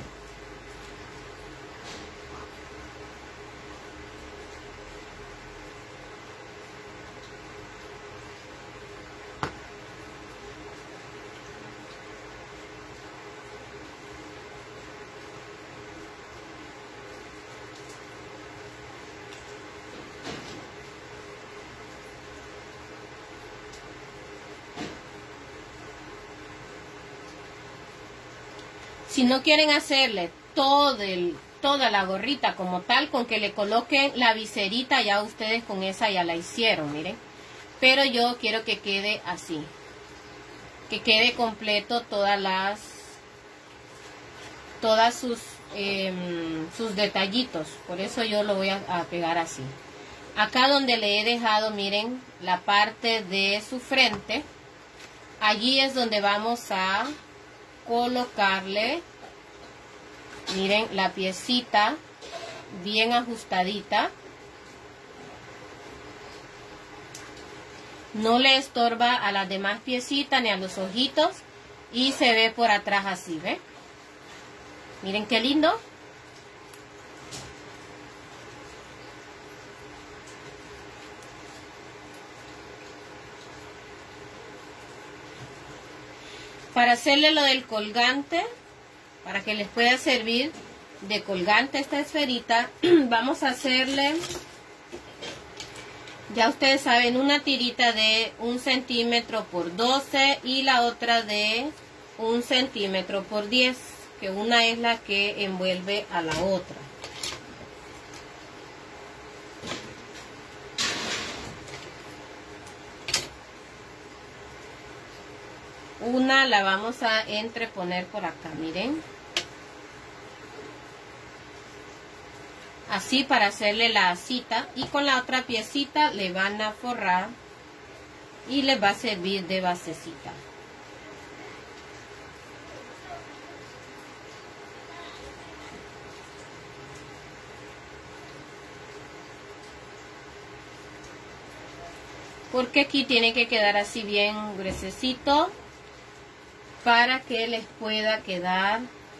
Si no quieren hacerle toda la gorrita como tal, con que le coloquen la viserita, ya ustedes con esa ya la hicieron, miren. Pero yo quiero que quede así. Que quede completo todas sus detallitos. Por eso yo lo voy a pegar así. Acá donde le he dejado, miren, la parte de su frente. Allí es donde vamos a colocarle, miren, la piecita bien ajustadita, no le estorba a las demás piecitas ni a los ojitos y se ve por atrás así, ¿ve? Miren qué lindo. Para hacerle lo del colgante, para que les pueda servir de colgante esta esferita, vamos a hacerle, ya ustedes saben, una tirita de 1 centímetro por 12 y la otra de 1 centímetro por 10, que una es la que envuelve a la otra. Una la vamos a entreponer por acá, miren. Así para hacerle la asita. Y con la otra piecita le van a forrar. Y les va a servir de basecita. Porque aquí tiene que quedar así bien gruesecito, para que les pueda quedar,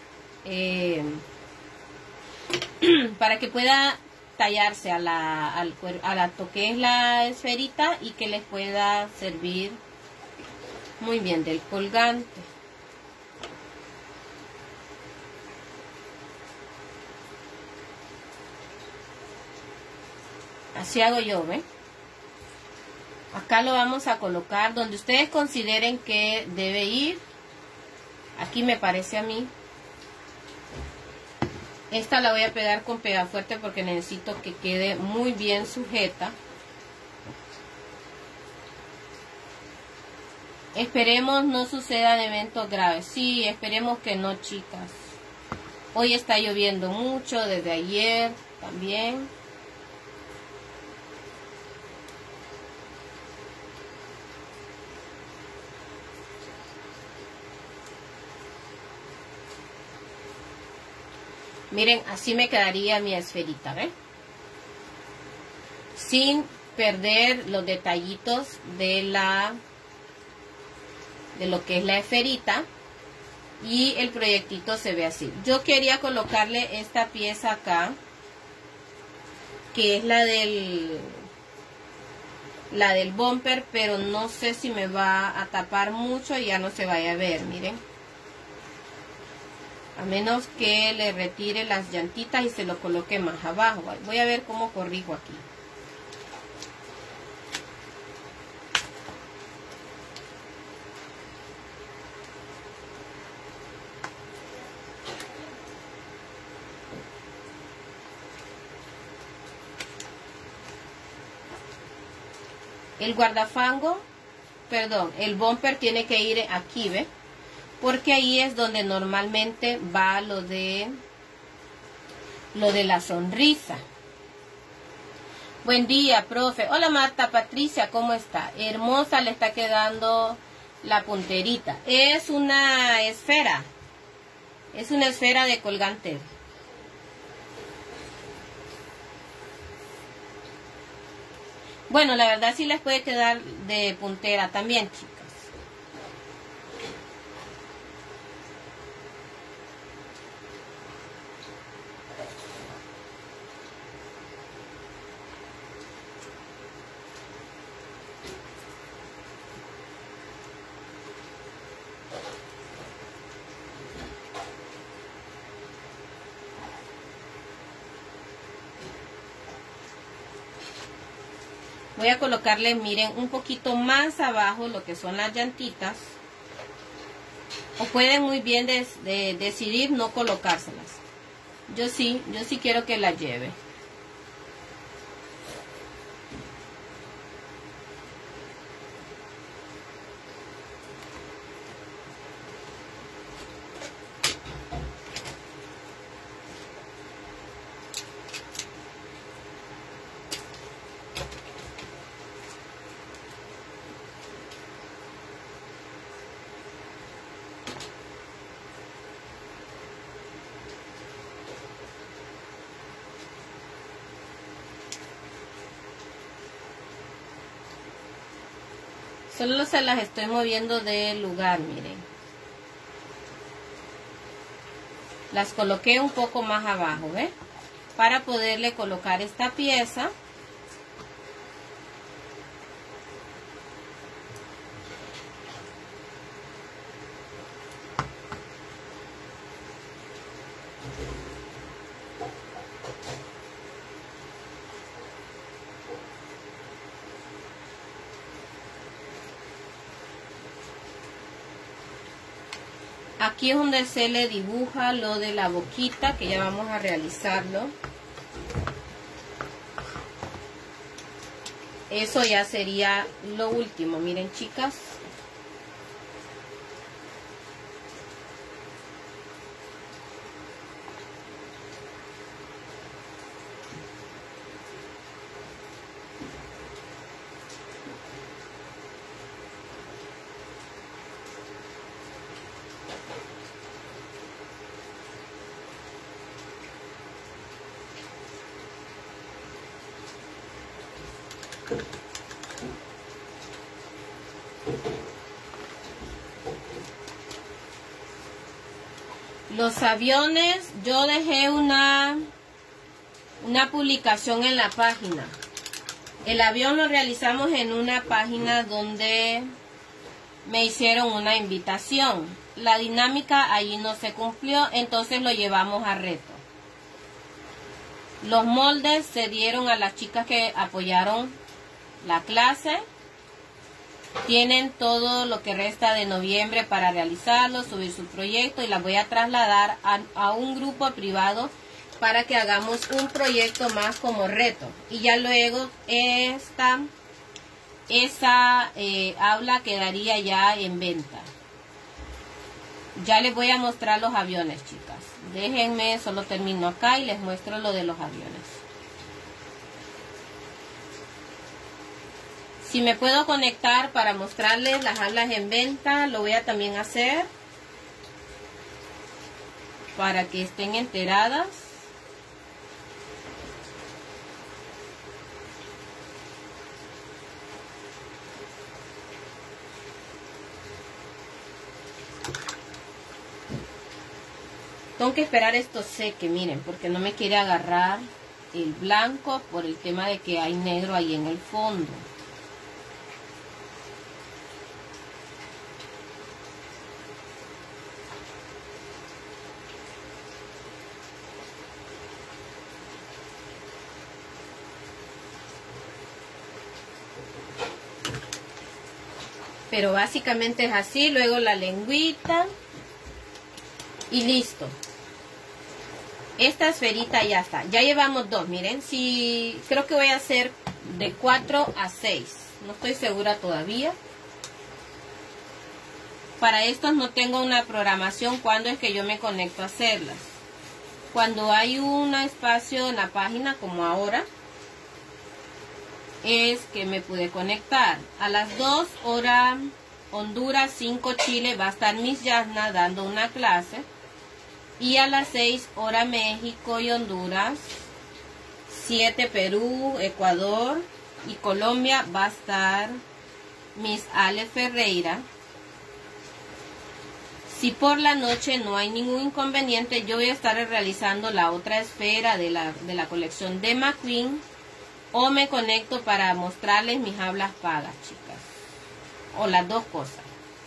para que pueda tallarse a lo que es la esferita y que les pueda servir muy bien del colgante. Así hago yo, ¿ven? Acá lo vamos a colocar donde ustedes consideren que debe ir. Aquí me parece a mí. Esta la voy a pegar con pegafuerte porque necesito que quede muy bien sujeta. Esperemos no sucedan eventos graves. Sí, esperemos que no, chicas. Hoy está lloviendo mucho, desde ayer también. Miren, así me quedaría mi esferita, ¿ven? Sin perder los detallitos de lo que es la esferita. Y el proyectito se ve así. Yo quería colocarle esta pieza acá, que es la del bumper, pero no sé si me va a tapar mucho y ya no se vaya a ver, miren. A menos que le retire las llantitas y se lo coloque más abajo. Voy a ver cómo corrijo aquí. El guardafango, perdón, el bumper tiene que ir aquí, ¿ve? Porque ahí es donde normalmente va lo de la sonrisa. Buen día, profe. Hola, Marta Patricia, ¿cómo está? Hermosa le está quedando la punterita. Es una esfera. Es una esfera de colgante. Bueno, la verdad sí les puede quedar de puntera también, chicas. Voy a colocarle, miren, un poquito más abajo lo que son las llantitas. O pueden muy bien decidir no colocárselas. Yo sí quiero que las lleve. Solo se las estoy moviendo del lugar, miren. Las coloqué un poco más abajo, ¿ves? Para poderle colocar esta pieza. Aquí es donde se le dibuja lo de la boquita, que ya vamos a realizarlo. Eso ya sería lo último, miren, chicas. Los aviones, yo dejé una publicación en la página. El avión lo realizamos en una página donde me hicieron una invitación. La dinámica allí no se cumplió, entonces lo llevamos a reto. Los moldes se dieron a las chicas que apoyaron la clase Tienen todo lo que resta de noviembre para realizarlo, subir su proyecto, y las voy a trasladar a un grupo privado para que hagamos un proyecto más como reto. Y ya luego esa aula quedaría ya en venta. Ya les voy a mostrar los aviones, chicas. Déjenme, solo termino acá y les muestro lo de los aviones. Si me puedo conectar para mostrarles las aulas en venta, lo voy a también hacer para que estén enteradas. Tengo que esperar esto seque, miren, porque no me quiere agarrar el blanco por el tema de que hay negro ahí en el fondo. Pero básicamente es así, luego la lengüita y listo. Esta esferita ya está. Ya llevamos dos, miren. Si creo que voy a hacer de 4 a 6. No estoy segura todavía. Para estos no tengo una programación cuando es que yo me conecto a hacerlas. Cuando hay un espacio en la página como ahora, es que me pude conectar. A las 2 horas Honduras, 5 Chile, va a estar Miss Yasna dando una clase. Y a las 6 horas México y Honduras, 7 Perú, Ecuador y Colombia, va a estar Miss Ale Ferreira. Si por la noche no hay ningún inconveniente, yo voy a estar realizando la otra esfera de la colección de McQueen. O me conecto para mostrarles mis aulas pagas, chicas. O las dos cosas.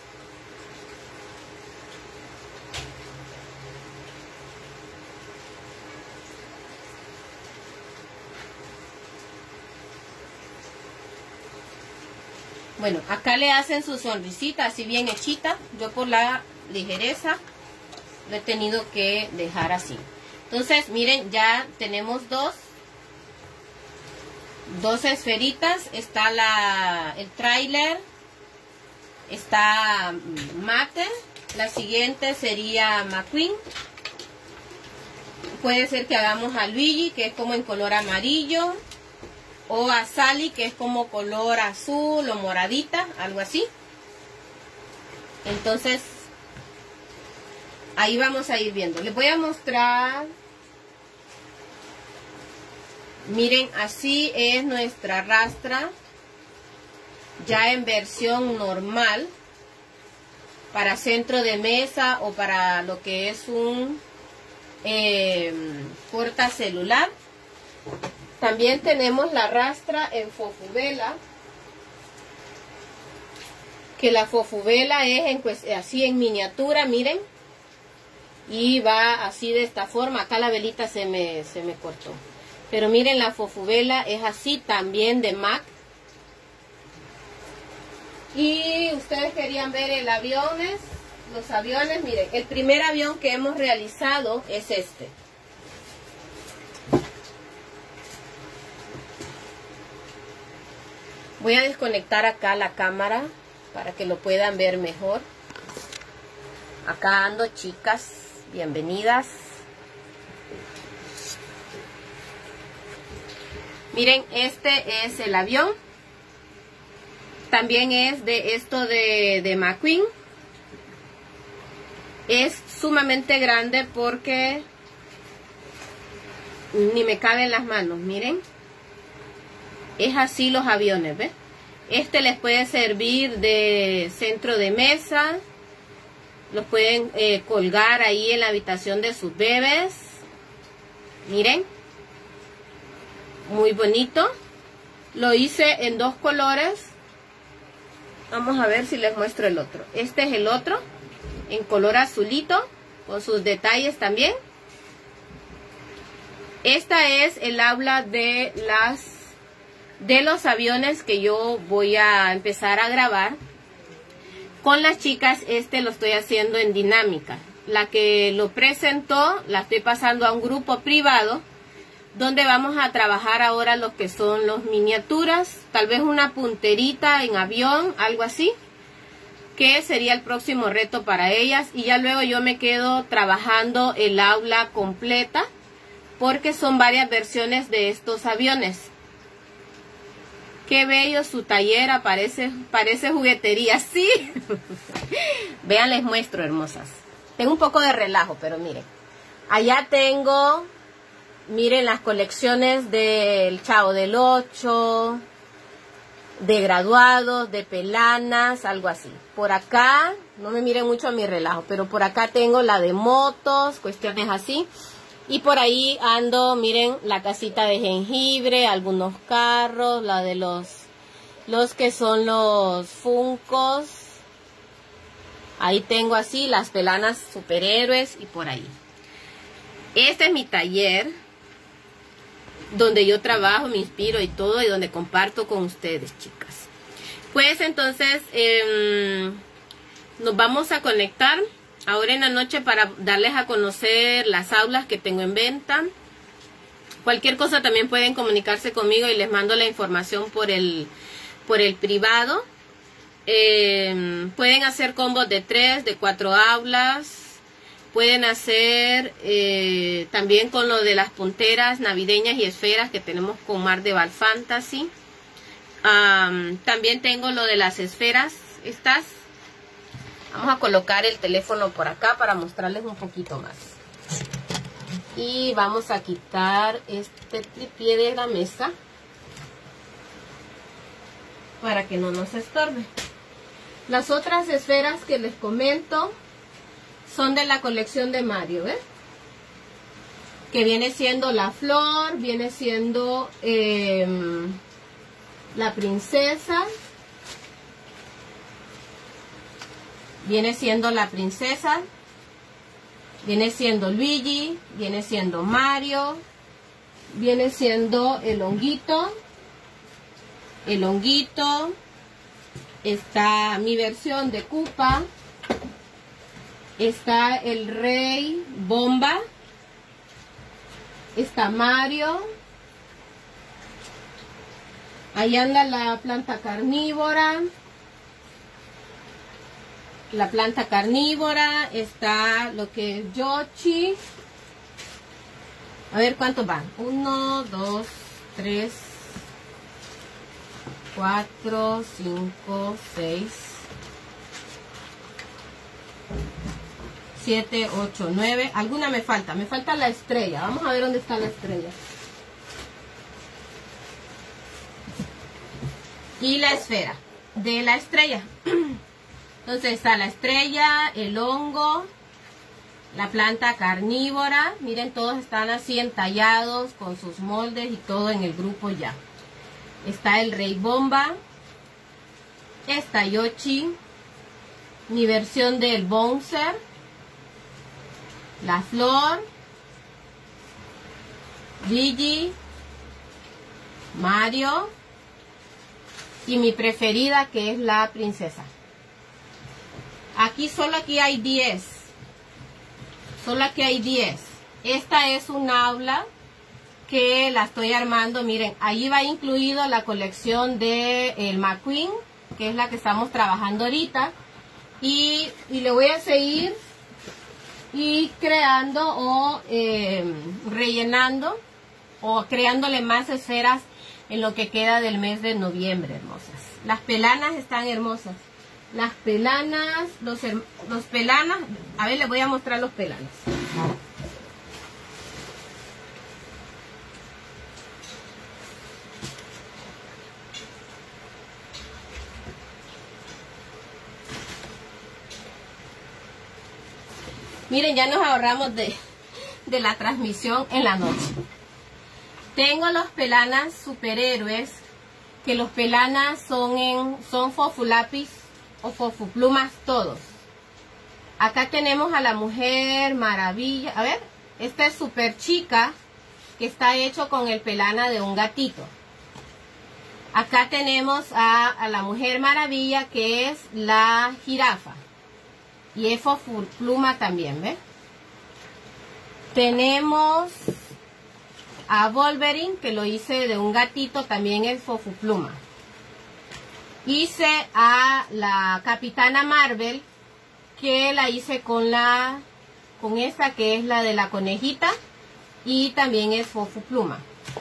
Bueno, acá le hacen su sonrisita así bien hechita. Yo por la ligereza lo he tenido que dejar así. Entonces, miren, ya tenemos dos esferitas. Está el tráiler, está mate. La siguiente sería McQueen. Puede ser que hagamos a Luigi, que es como en color amarillo, o a Sally, que es como color azul o moradita, algo así. Entonces ahí vamos a ir viendo. Les voy a mostrar. Miren, así es nuestra rastra, ya en versión normal, para centro de mesa o para lo que es un porta celular. También tenemos la rastra en fofubela, que la fofubela es así en miniatura, miren, y va así de esta forma. Acá la velita se me cortó. Pero miren, la fofubela es así también de MAC. Y ustedes querían ver los aviones. Miren, el primer avión que hemos realizado es este. Voy a desconectar acá la cámara para que lo puedan ver mejor. Acá ando, chicas. Bienvenidas. Miren, este es el avión. También es de esto de McQueen. Es sumamente grande porque ni me caben las manos, miren. Es así los aviones, ¿ves? Este les puede servir de centro de mesa. Los pueden colgar ahí en la habitación de sus bebés. Miren. Muy bonito. Lo hice en dos colores. Vamos a ver si les muestro el otro. Este es el otro, en color azulito, con sus detalles también. Esta es el aula de las de los aviones que yo voy a empezar a grabar. Con las chicas lo estoy haciendo en dinámica. La que lo presentó la estoy pasando a un grupo privado donde vamos a trabajar ahora lo que son los miniaturas, tal vez una punterita en avión, algo así, que sería el próximo reto para ellas. Y ya luego yo me quedo trabajando el aula completa porque son varias versiones de estos aviones. Qué bello su taller, parece juguetería, sí. Vean, les muestro, hermosas. Tengo un poco de relajo, pero miren. Allá tengo, miren las colecciones del Chavo del 8, de graduados, de pelanas, algo así. Por acá, no me miren mucho a mi relajo, pero por acá tengo la de motos, cuestiones así. Y por ahí ando, miren, la casita de jengibre, algunos carros, la de los que son los Funkos. Ahí tengo así las pelanas superhéroes y por ahí. Este es mi taller donde yo trabajo, me inspiro y todo, y donde comparto con ustedes, chicas. Pues entonces nos vamos a conectar ahora en la noche para darles a conocer las aulas que tengo en venta. Cualquier cosa también pueden comunicarse conmigo y les mando la información por el privado. Pueden hacer combos de 3, de 4 aulas. Pueden hacer también con lo de las punteras navideñas y esferas que tenemos con Mar de Val Fantasy. También tengo lo de las esferas estas. Vamos a colocar el teléfono por acá para mostrarles un poquito más. Y vamos a quitar este tripié de la mesa para que no nos estorbe. Las otras esferas que les comento son de la colección de Mario, ¿ves? Que viene siendo la flor, viene siendo la princesa. Viene siendo la princesa, viene siendo Luigi, viene siendo Mario, viene siendo el honguito, está mi versión de Koopa, está el Rey Bomba, está Mario, ahí anda la planta carnívora. La planta carnívora, está lo que es Yoshi. A ver cuántos van. 1, 2, 3, 4, 5, 6, 7, 8, 9. Alguna me falta. Me falta la estrella. Vamos a ver dónde está la estrella. Y la esfera de la estrella. Entonces está la estrella, el hongo, la planta carnívora. Miren, todos están así entallados con sus moldes y todo en el grupo ya. Está el Rey Bomba. Está Yoshi. Mi versión del Bouncer. La flor. Gigi. Mario. Y mi preferida, que es la princesa. Solo aquí hay 10. Solo aquí hay 10. Esta es un aula que la estoy armando. Miren, ahí va incluido la colección de el McQueen, que es la que estamos trabajando ahorita. Y le voy a seguir y creando o rellenando o creándole más esferas en lo que queda del mes de noviembre, hermosas. Las pelanas están hermosas. Las pelanas, los pelanas, a ver, les voy a mostrar los pelanas. Miren, ya nos ahorramos de la transmisión en la noche. Tengo los pelanas superhéroes, que los pelanas son fofulapis o fofuplumas todos. Acá tenemos a la Mujer Maravilla. A ver, esta es súper chica, que está hecho con el pelana de un gatito. Acá tenemos a la Mujer Maravilla, que es la jirafa. Y es Fofo-Pluma también, ¿ves? Tenemos a Wolverine, que lo hice de un gatito, también es Fofo-Pluma. Hice a la Capitana Marvel, que la hice con esta que es la de la conejita, y también es Fofo-Pluma.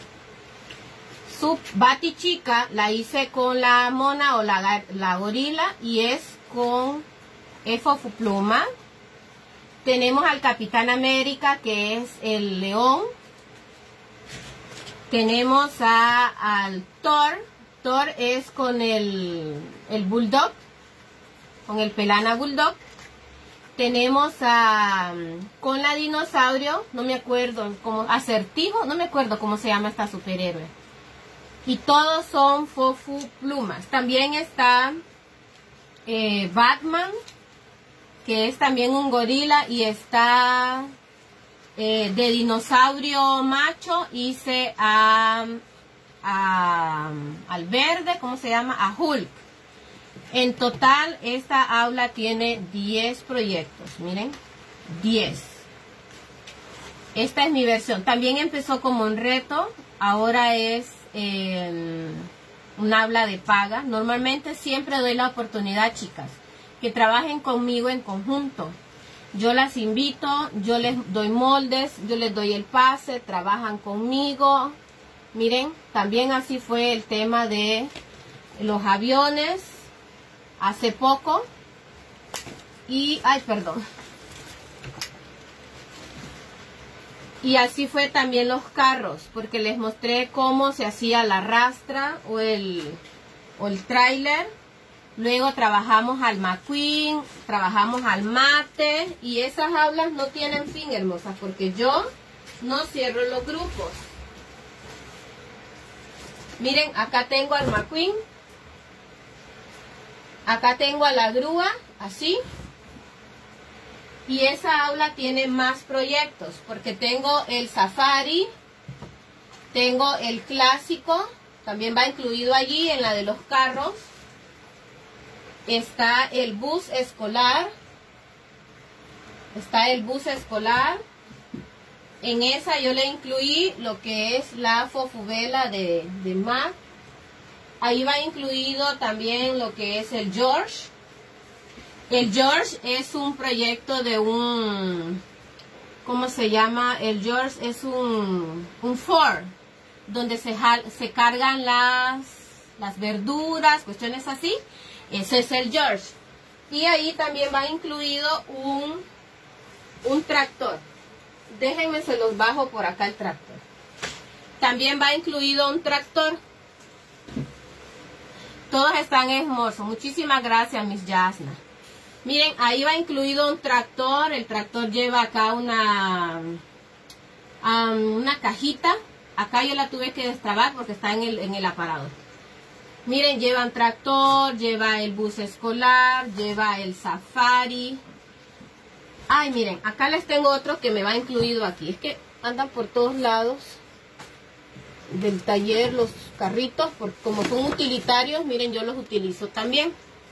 Su Batichica la hice con la mona o la gorila, y es Fofo-Pluma. Tenemos al Capitán América, que es el león. Tenemos al Thor. Thor es con el bulldog, con el Pelana Bulldog. Tenemos con la dinosaurio, no me acuerdo, como Acertijo, no me acuerdo cómo se llama esta superhéroe. Y todos son Fofo-Plumas. También está Batman, que es también un gorila, y está de dinosaurio macho. Hice al verde, ¿cómo se llama? A Hulk. En total, esta aula tiene 10 proyectos. Miren, 10. Esta es mi versión. También empezó como un reto. Ahora es un aula de paga. Normalmente siempre doy la oportunidad, chicas, que trabajen conmigo en conjunto. Yo las invito, yo les doy moldes, yo les doy el pase, trabajan conmigo. Miren, también así fue el tema de los aviones hace poco. Y, ay, perdón. Y así fue también los carros, porque les mostré cómo se hacía la rastra o el tráiler. Luego trabajamos al McQueen, trabajamos al mate, y esas aulas no tienen fin, hermosas, porque yo no cierro los grupos. Miren, acá tengo al McQueen, acá tengo a la grúa, así. Y esa aula tiene más proyectos, porque tengo el safari, tengo el clásico, también va incluido allí en la de los carros. Está el bus escolar. Está el bus escolar. En esa yo le incluí lo que es la Fofubela de Mac. Ahí va incluido también lo que es el George. El George es un proyecto de un... ¿Cómo se llama? El George es un Ford, donde se cargan las verduras, cuestiones así. Ese es el George. Y ahí también va incluido un tractor. Déjenme, se los bajo por acá el tractor. También va incluido un tractor. Todos están hermosos. Muchísimas gracias, Miss Yasna. Miren, ahí va incluido un tractor. El tractor lleva acá una cajita. Acá yo la tuve que destrabar porque está en el aparador. Miren, lleva un tractor, lleva el bus escolar, lleva el safari. Ay, miren, acá les tengo otro que me va incluido aquí. Es que andan por todos lados del taller los carritos, porque como son utilitarios, miren, yo los utilizo también.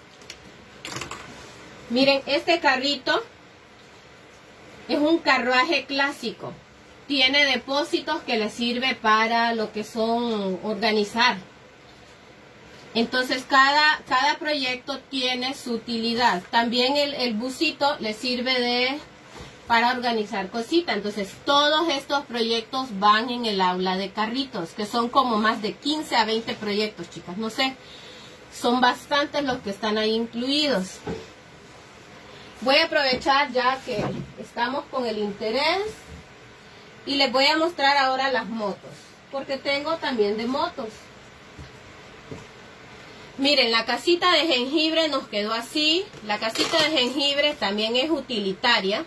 Miren, este carrito es un carruaje clásico. Tiene depósitos que le sirve para lo que son organizar. Entonces cada proyecto tiene su utilidad. También el busito le sirve para organizar cositas. Entonces todos estos proyectos van en el aula de carritos, que son como más de 15 a 20 proyectos, chicas. No sé, son bastantes los que están ahí incluidos. Voy a aprovechar ya que estamos con el interés y les voy a mostrar ahora las motos, porque tengo también de motos. Miren, la casita de jengibre nos quedó así. La casita de jengibre también es utilitaria.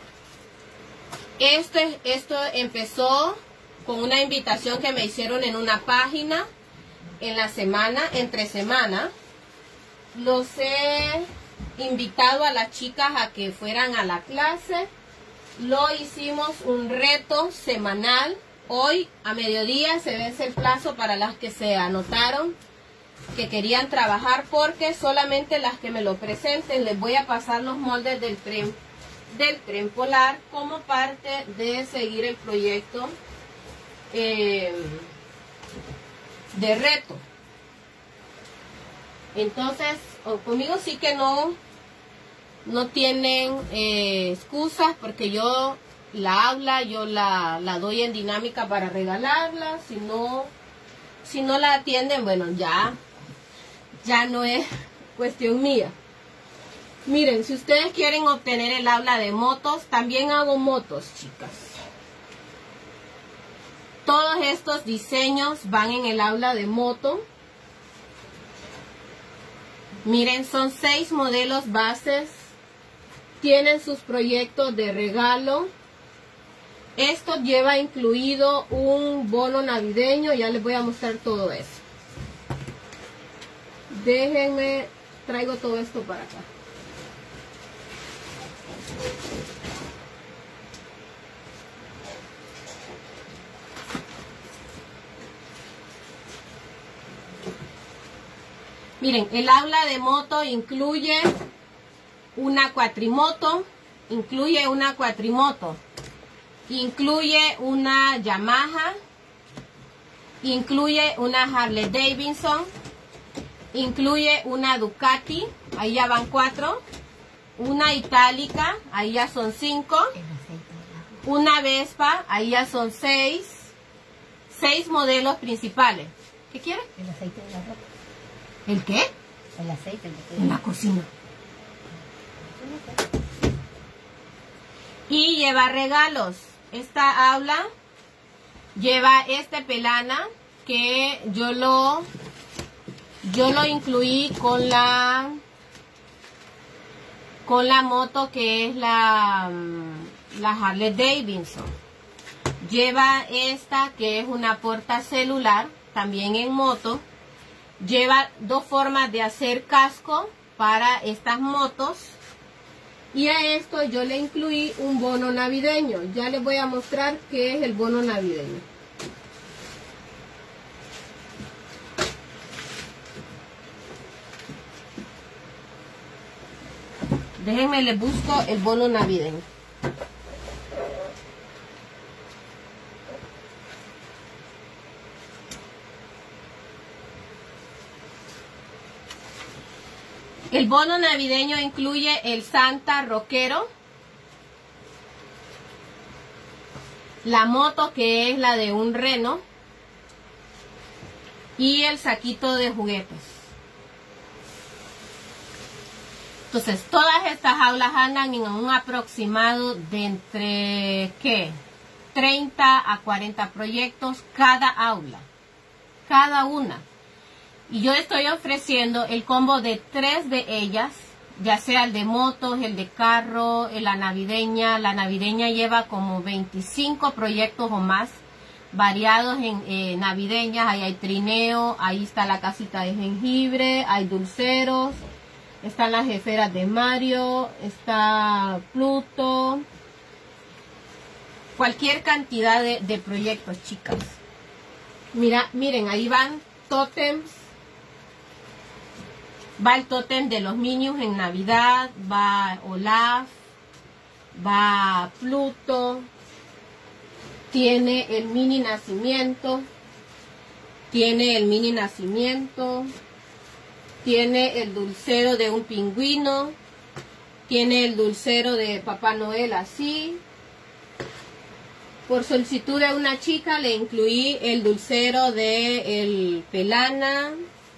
Esto empezó con una invitación que me hicieron en una página en la semana, entre semana. Los he invitado a las chicas a que fueran a la clase. Lo hicimos un reto semanal. Hoy a mediodía se vence el plazo para las que se anotaron. que querían trabajar, porque solamente las que me lo presenten les voy a pasar los moldes del tren polar como parte de seguir el proyecto de reto. Entonces conmigo sí que no tienen excusas, porque yo la doy en dinámica para regalarla. Si no la atienden, bueno, ya no es cuestión mía. Miren, si ustedes quieren obtener el aula de motos, también hago motos, chicas. Todos estos diseños van en el aula de moto. Miren, son 6 modelos bases. Tienen sus proyectos de regalo. Esto lleva incluido un bono navideño. Ya les voy a mostrar todo eso. Déjenme, traigo todo esto para acá. Miren, el aula de moto incluye una cuatrimoto, incluye una Yamaha, incluye una Harley Davidson, incluye una Ducati, ahí ya van 4, una Itálica, ahí ya son 5, una Vespa, ahí ya son 6 modelos principales. ¿Qué quiere? El aceite de la ropa. ¿El qué? El aceite. En la cocina. Y lleva regalos. Esta aula lleva este pelana que yo lo incluí con la moto, que es la Harley Davidson. Lleva esta que es una porta celular, también en moto. Lleva 2 formas de hacer casco para estas motos. Y a esto yo le incluí un bono navideño. Ya les voy a mostrar qué es el bono navideño. Déjenme, les busco el bono navideño. El bono navideño incluye el Santa rockero, la moto que es la de un reno y el saquito de juguetes. Entonces, todas estas aulas andan en un aproximado de entre, ¿qué? 30 a 40 proyectos cada aula, cada una. Y yo estoy ofreciendo el combo de 3 de ellas, ya sea el de motos, el de carro, la navideña. La navideña lleva como 25 proyectos o más, variados en navideñas. Ahí hay trineo, ahí está la casita de jengibre, hay dulceros, están las esferas de Mario, está Pluto. Cualquier cantidad de proyectos, chicas. Miren, ahí van tótems. Va el tótem de los Minions en Navidad, va Olaf, va Pluto, tiene el mini nacimiento, tiene el dulcero de un pingüino, tiene el dulcero de Papá Noel así. Por solicitud de una chica le incluí el dulcero de el pelana.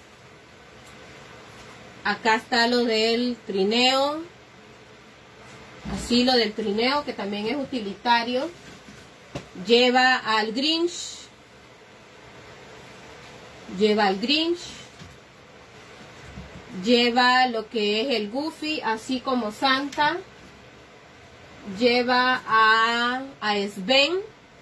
Acá está lo del trineo, así lo del trineo, que también es utilitario. Lleva al Grinch, lleva lo que es el Goofy, así como Santa. Lleva a Sven.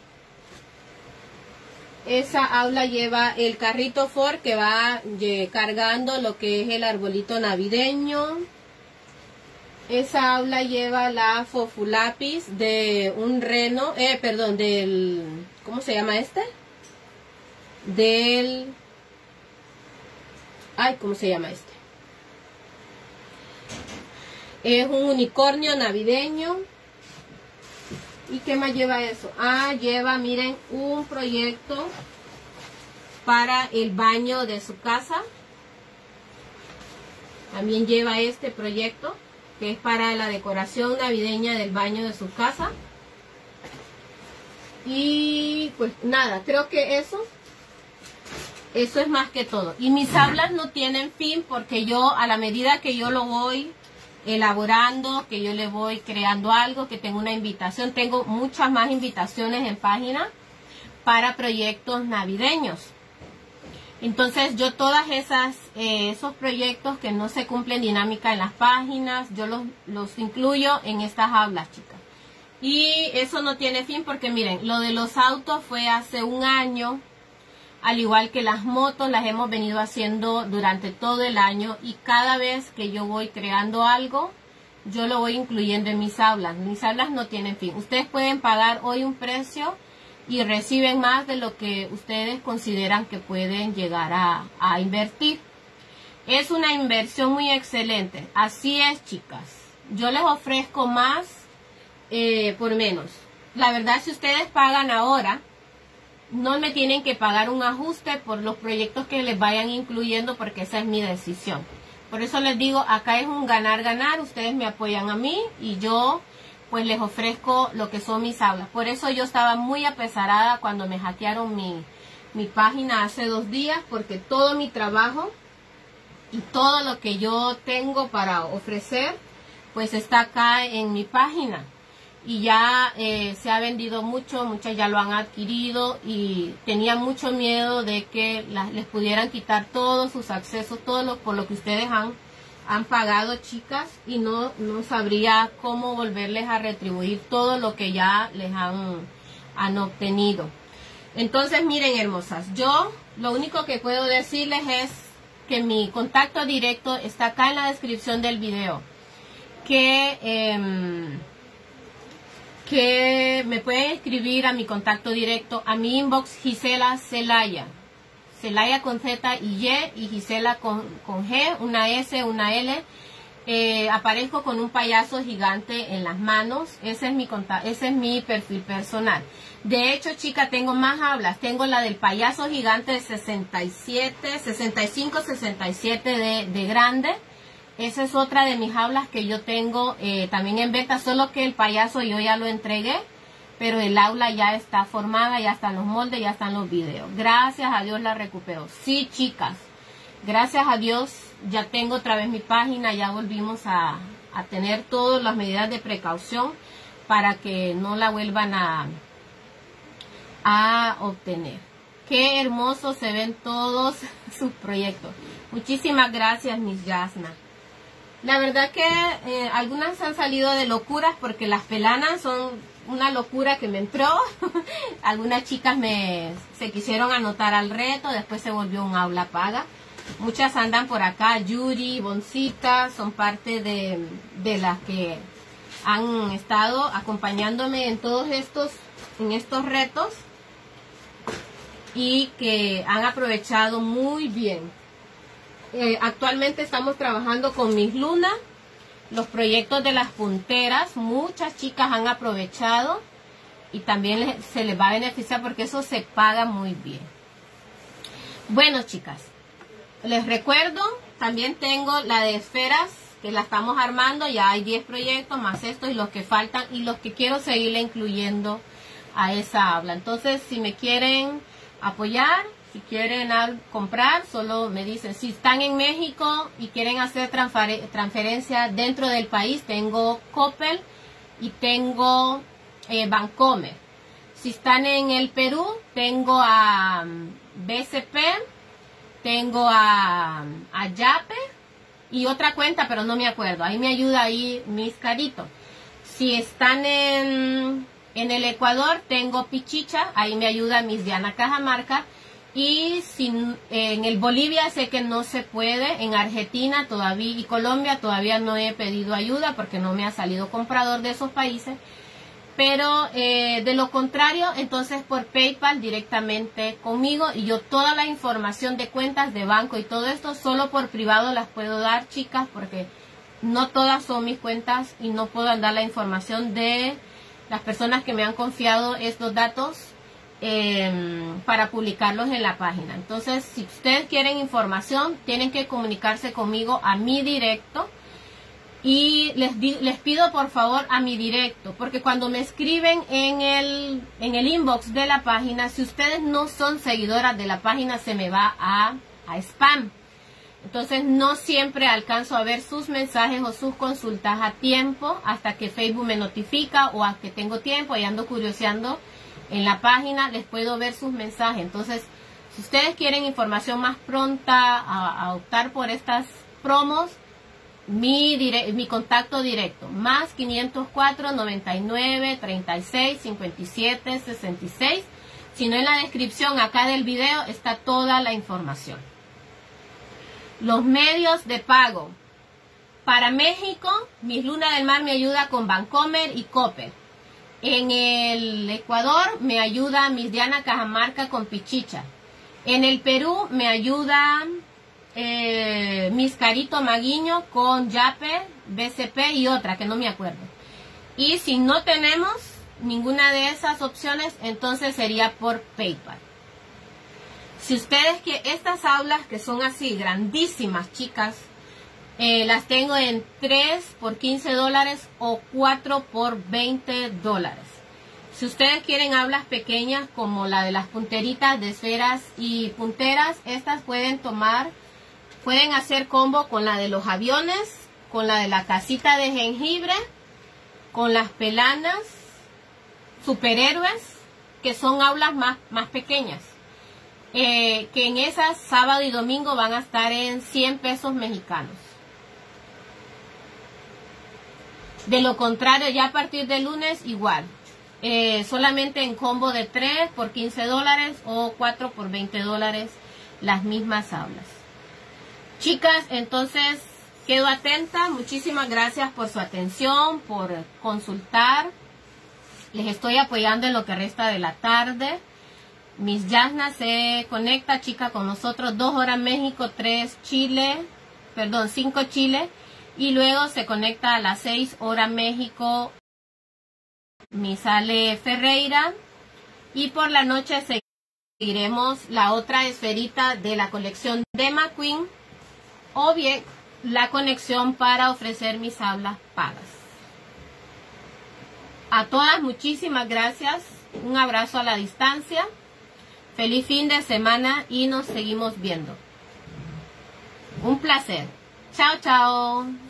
Esa aula lleva el carrito Ford que va cargando lo que es el arbolito navideño. Esa aula lleva la Fofulapis de un reno, del, ¿cómo se llama este? Ay, ¿cómo se llama este? Es un unicornio navideño. ¿Y qué más lleva eso? Ah, lleva, miren, un proyecto para el baño de su casa. También lleva este proyecto, que es para la decoración navideña del baño de su casa. Y pues nada, creo que eso es más que todo. Y mis hablas no tienen fin, porque yo, a la medida que yo lo voy elaborando, que yo le voy creando algo, que tengo una invitación, tengo muchas más invitaciones en página para proyectos navideños. Entonces yo todas esos proyectos que no se cumplen dinámica en las páginas, yo los incluyo en estas hablas, chicas. Y eso no tiene fin, porque miren, lo de los autos fue hace un año, al igual que las motos, las hemos venido haciendo durante todo el año, y cada vez que yo voy creando algo, yo lo voy incluyendo en mis hablas. Mis hablas no tienen fin. Ustedes pueden pagar hoy un precio y reciben más de lo que ustedes consideran que pueden llegar a invertir. Es una inversión muy excelente. Así es, chicas. Yo les ofrezco más por menos. La verdad, si ustedes pagan ahora, no me tienen que pagar un ajuste por los proyectos que les vayan incluyendo, porque esa es mi decisión. Por eso les digo, acá es un ganar-ganar. Ustedes me apoyan a mí y yo pues les ofrezco lo que son mis hablas. Por eso yo estaba muy apesarada cuando me hackearon mi página hace 2 días, porque todo mi trabajo y todo lo que yo tengo para ofrecer pues está acá en mi página. Y ya se ha vendido mucho, muchas ya lo han adquirido, y tenía mucho miedo de que les pudieran quitar todos sus accesos, por lo que ustedes han pagado, chicas, y no sabría cómo volverles a retribuir todo lo que ya les han obtenido. Entonces, miren, hermosas, yo lo único que puedo decirles es que mi contacto directo está acá en la descripción del video, que me pueden escribir a mi contacto directo, a mi inbox, Gisela Zelaya. Zelaya con Z y Y Gisela con G, una S, una L. Aparezco con un payaso gigante en las manos. Ese es mi perfil personal. De hecho, chica, tengo más hablas. Tengo la del payaso gigante de 65, 67 de grande. Esa es otra de mis hablas que yo tengo también en venta, solo que el payaso yo ya lo entregué, pero el aula ya está formada, ya están los moldes, ya están los videos. Gracias a Dios la recupero. Sí, chicas, gracias a Dios ya tengo otra vez mi página, ya volvimos a tener todas las medidas de precaución para que no la vuelvan a obtener. Qué hermosos se ven todos sus proyectos. Muchísimas gracias, Miss Yasna. La verdad que algunas han salido de locuras, porque las pelanas son una locura que me entró. Algunas chicas se quisieron anotar al reto, después se volvió un aula paga. Muchas andan por acá, Yuri, Boncita, son parte de las que han estado acompañándome en estos retos, y que han aprovechado muy bien. Actualmente estamos trabajando con Miss Luna, los proyectos de las punteras. Muchas chicas han aprovechado y también se les va a beneficiar, porque eso se paga muy bien. Bueno, chicas, les recuerdo, también tengo la de esferas, que la estamos armando. Ya hay 10 proyectos más estos y los que faltan, y los que quiero seguirle incluyendo a esa habla. Entonces, si me quieren apoyar, si quieren comprar, solo me dicen. Si están en México y quieren hacer transferencia dentro del país, tengo Coppel y tengo Bancomer. Si están en el Perú, tengo a BCP, tengo a Yape y otra cuenta, pero no me acuerdo. Ahí me ayuda ahí Miss Carito. Si están en el Ecuador, tengo Pichicha, ahí me ayuda Miss Diana Cajamarca. Y en el Bolivia sé que no se puede, en Argentina todavía y Colombia todavía no he pedido ayuda porque no me ha salido comprador de esos países. Pero de lo contrario, entonces por PayPal directamente conmigo, y yo toda la información de cuentas de banco y todo esto solo por privado las puedo dar, chicas, porque no todas son mis cuentas y no puedo dar la información de las personas que me han confiado estos datos para publicarlos en la página. Entonces, si ustedes quieren información, tienen que comunicarse conmigo a mi directo. Y les pido por favor a mi directo, porque cuando me escriben en el inbox de la página, si ustedes no son seguidoras de la página, se me va a spam. Entonces no siempre alcanzo a ver sus mensajes o sus consultas a tiempo, hasta que Facebook me notifica o a que tengo tiempo y ando curioseando en la página, les puedo ver sus mensajes. Entonces, si ustedes quieren información más pronta a optar por estas promos, mi contacto directo, más 504 99 36 57 66. Si no, en la descripción acá del video está toda la información. Los medios de pago. Para México, Miss Luna del Mar me ayuda con Bancomer y Coppel. En el Ecuador me ayuda Miss Diana Cajamarca con Pichicha. En el Perú me ayuda Miss Carito Maguiño con Yape, BCP y otra que no me acuerdo. Y si no tenemos ninguna de esas opciones, entonces sería por PayPal. Si ustedes quieren, estas aulas que son así grandísimas, chicas, las tengo en 3 por $15 o 4 por $20. Si ustedes quieren aulas pequeñas como la de las punteritas de esferas y punteras, estas pueden hacer combo con la de los aviones, con la de la casita de jengibre, con las pelanas, superhéroes, que son aulas más pequeñas. Que en esas sábado y domingo van a estar en 100 pesos mexicanos. De lo contrario, ya a partir de lunes igual. Solamente en combo de 3 por $15 o 4 por $20 las mismas aulas. Chicas, entonces quedo atenta. Muchísimas gracias por su atención, por consultar. Les estoy apoyando en lo que resta de la tarde. Miss Yasna se conecta, chica, con nosotros 2 horas México, 5 Chile. Y luego se conecta a las 6 horas México Miss Ale Ferreira. Y por la noche seguiremos la otra esferita de la colección de McQueen. O bien la conexión para ofrecer mis aulas pagas. A todas muchísimas gracias. Un abrazo a la distancia. Feliz fin de semana y nos seguimos viendo. Un placer. Chao, chao.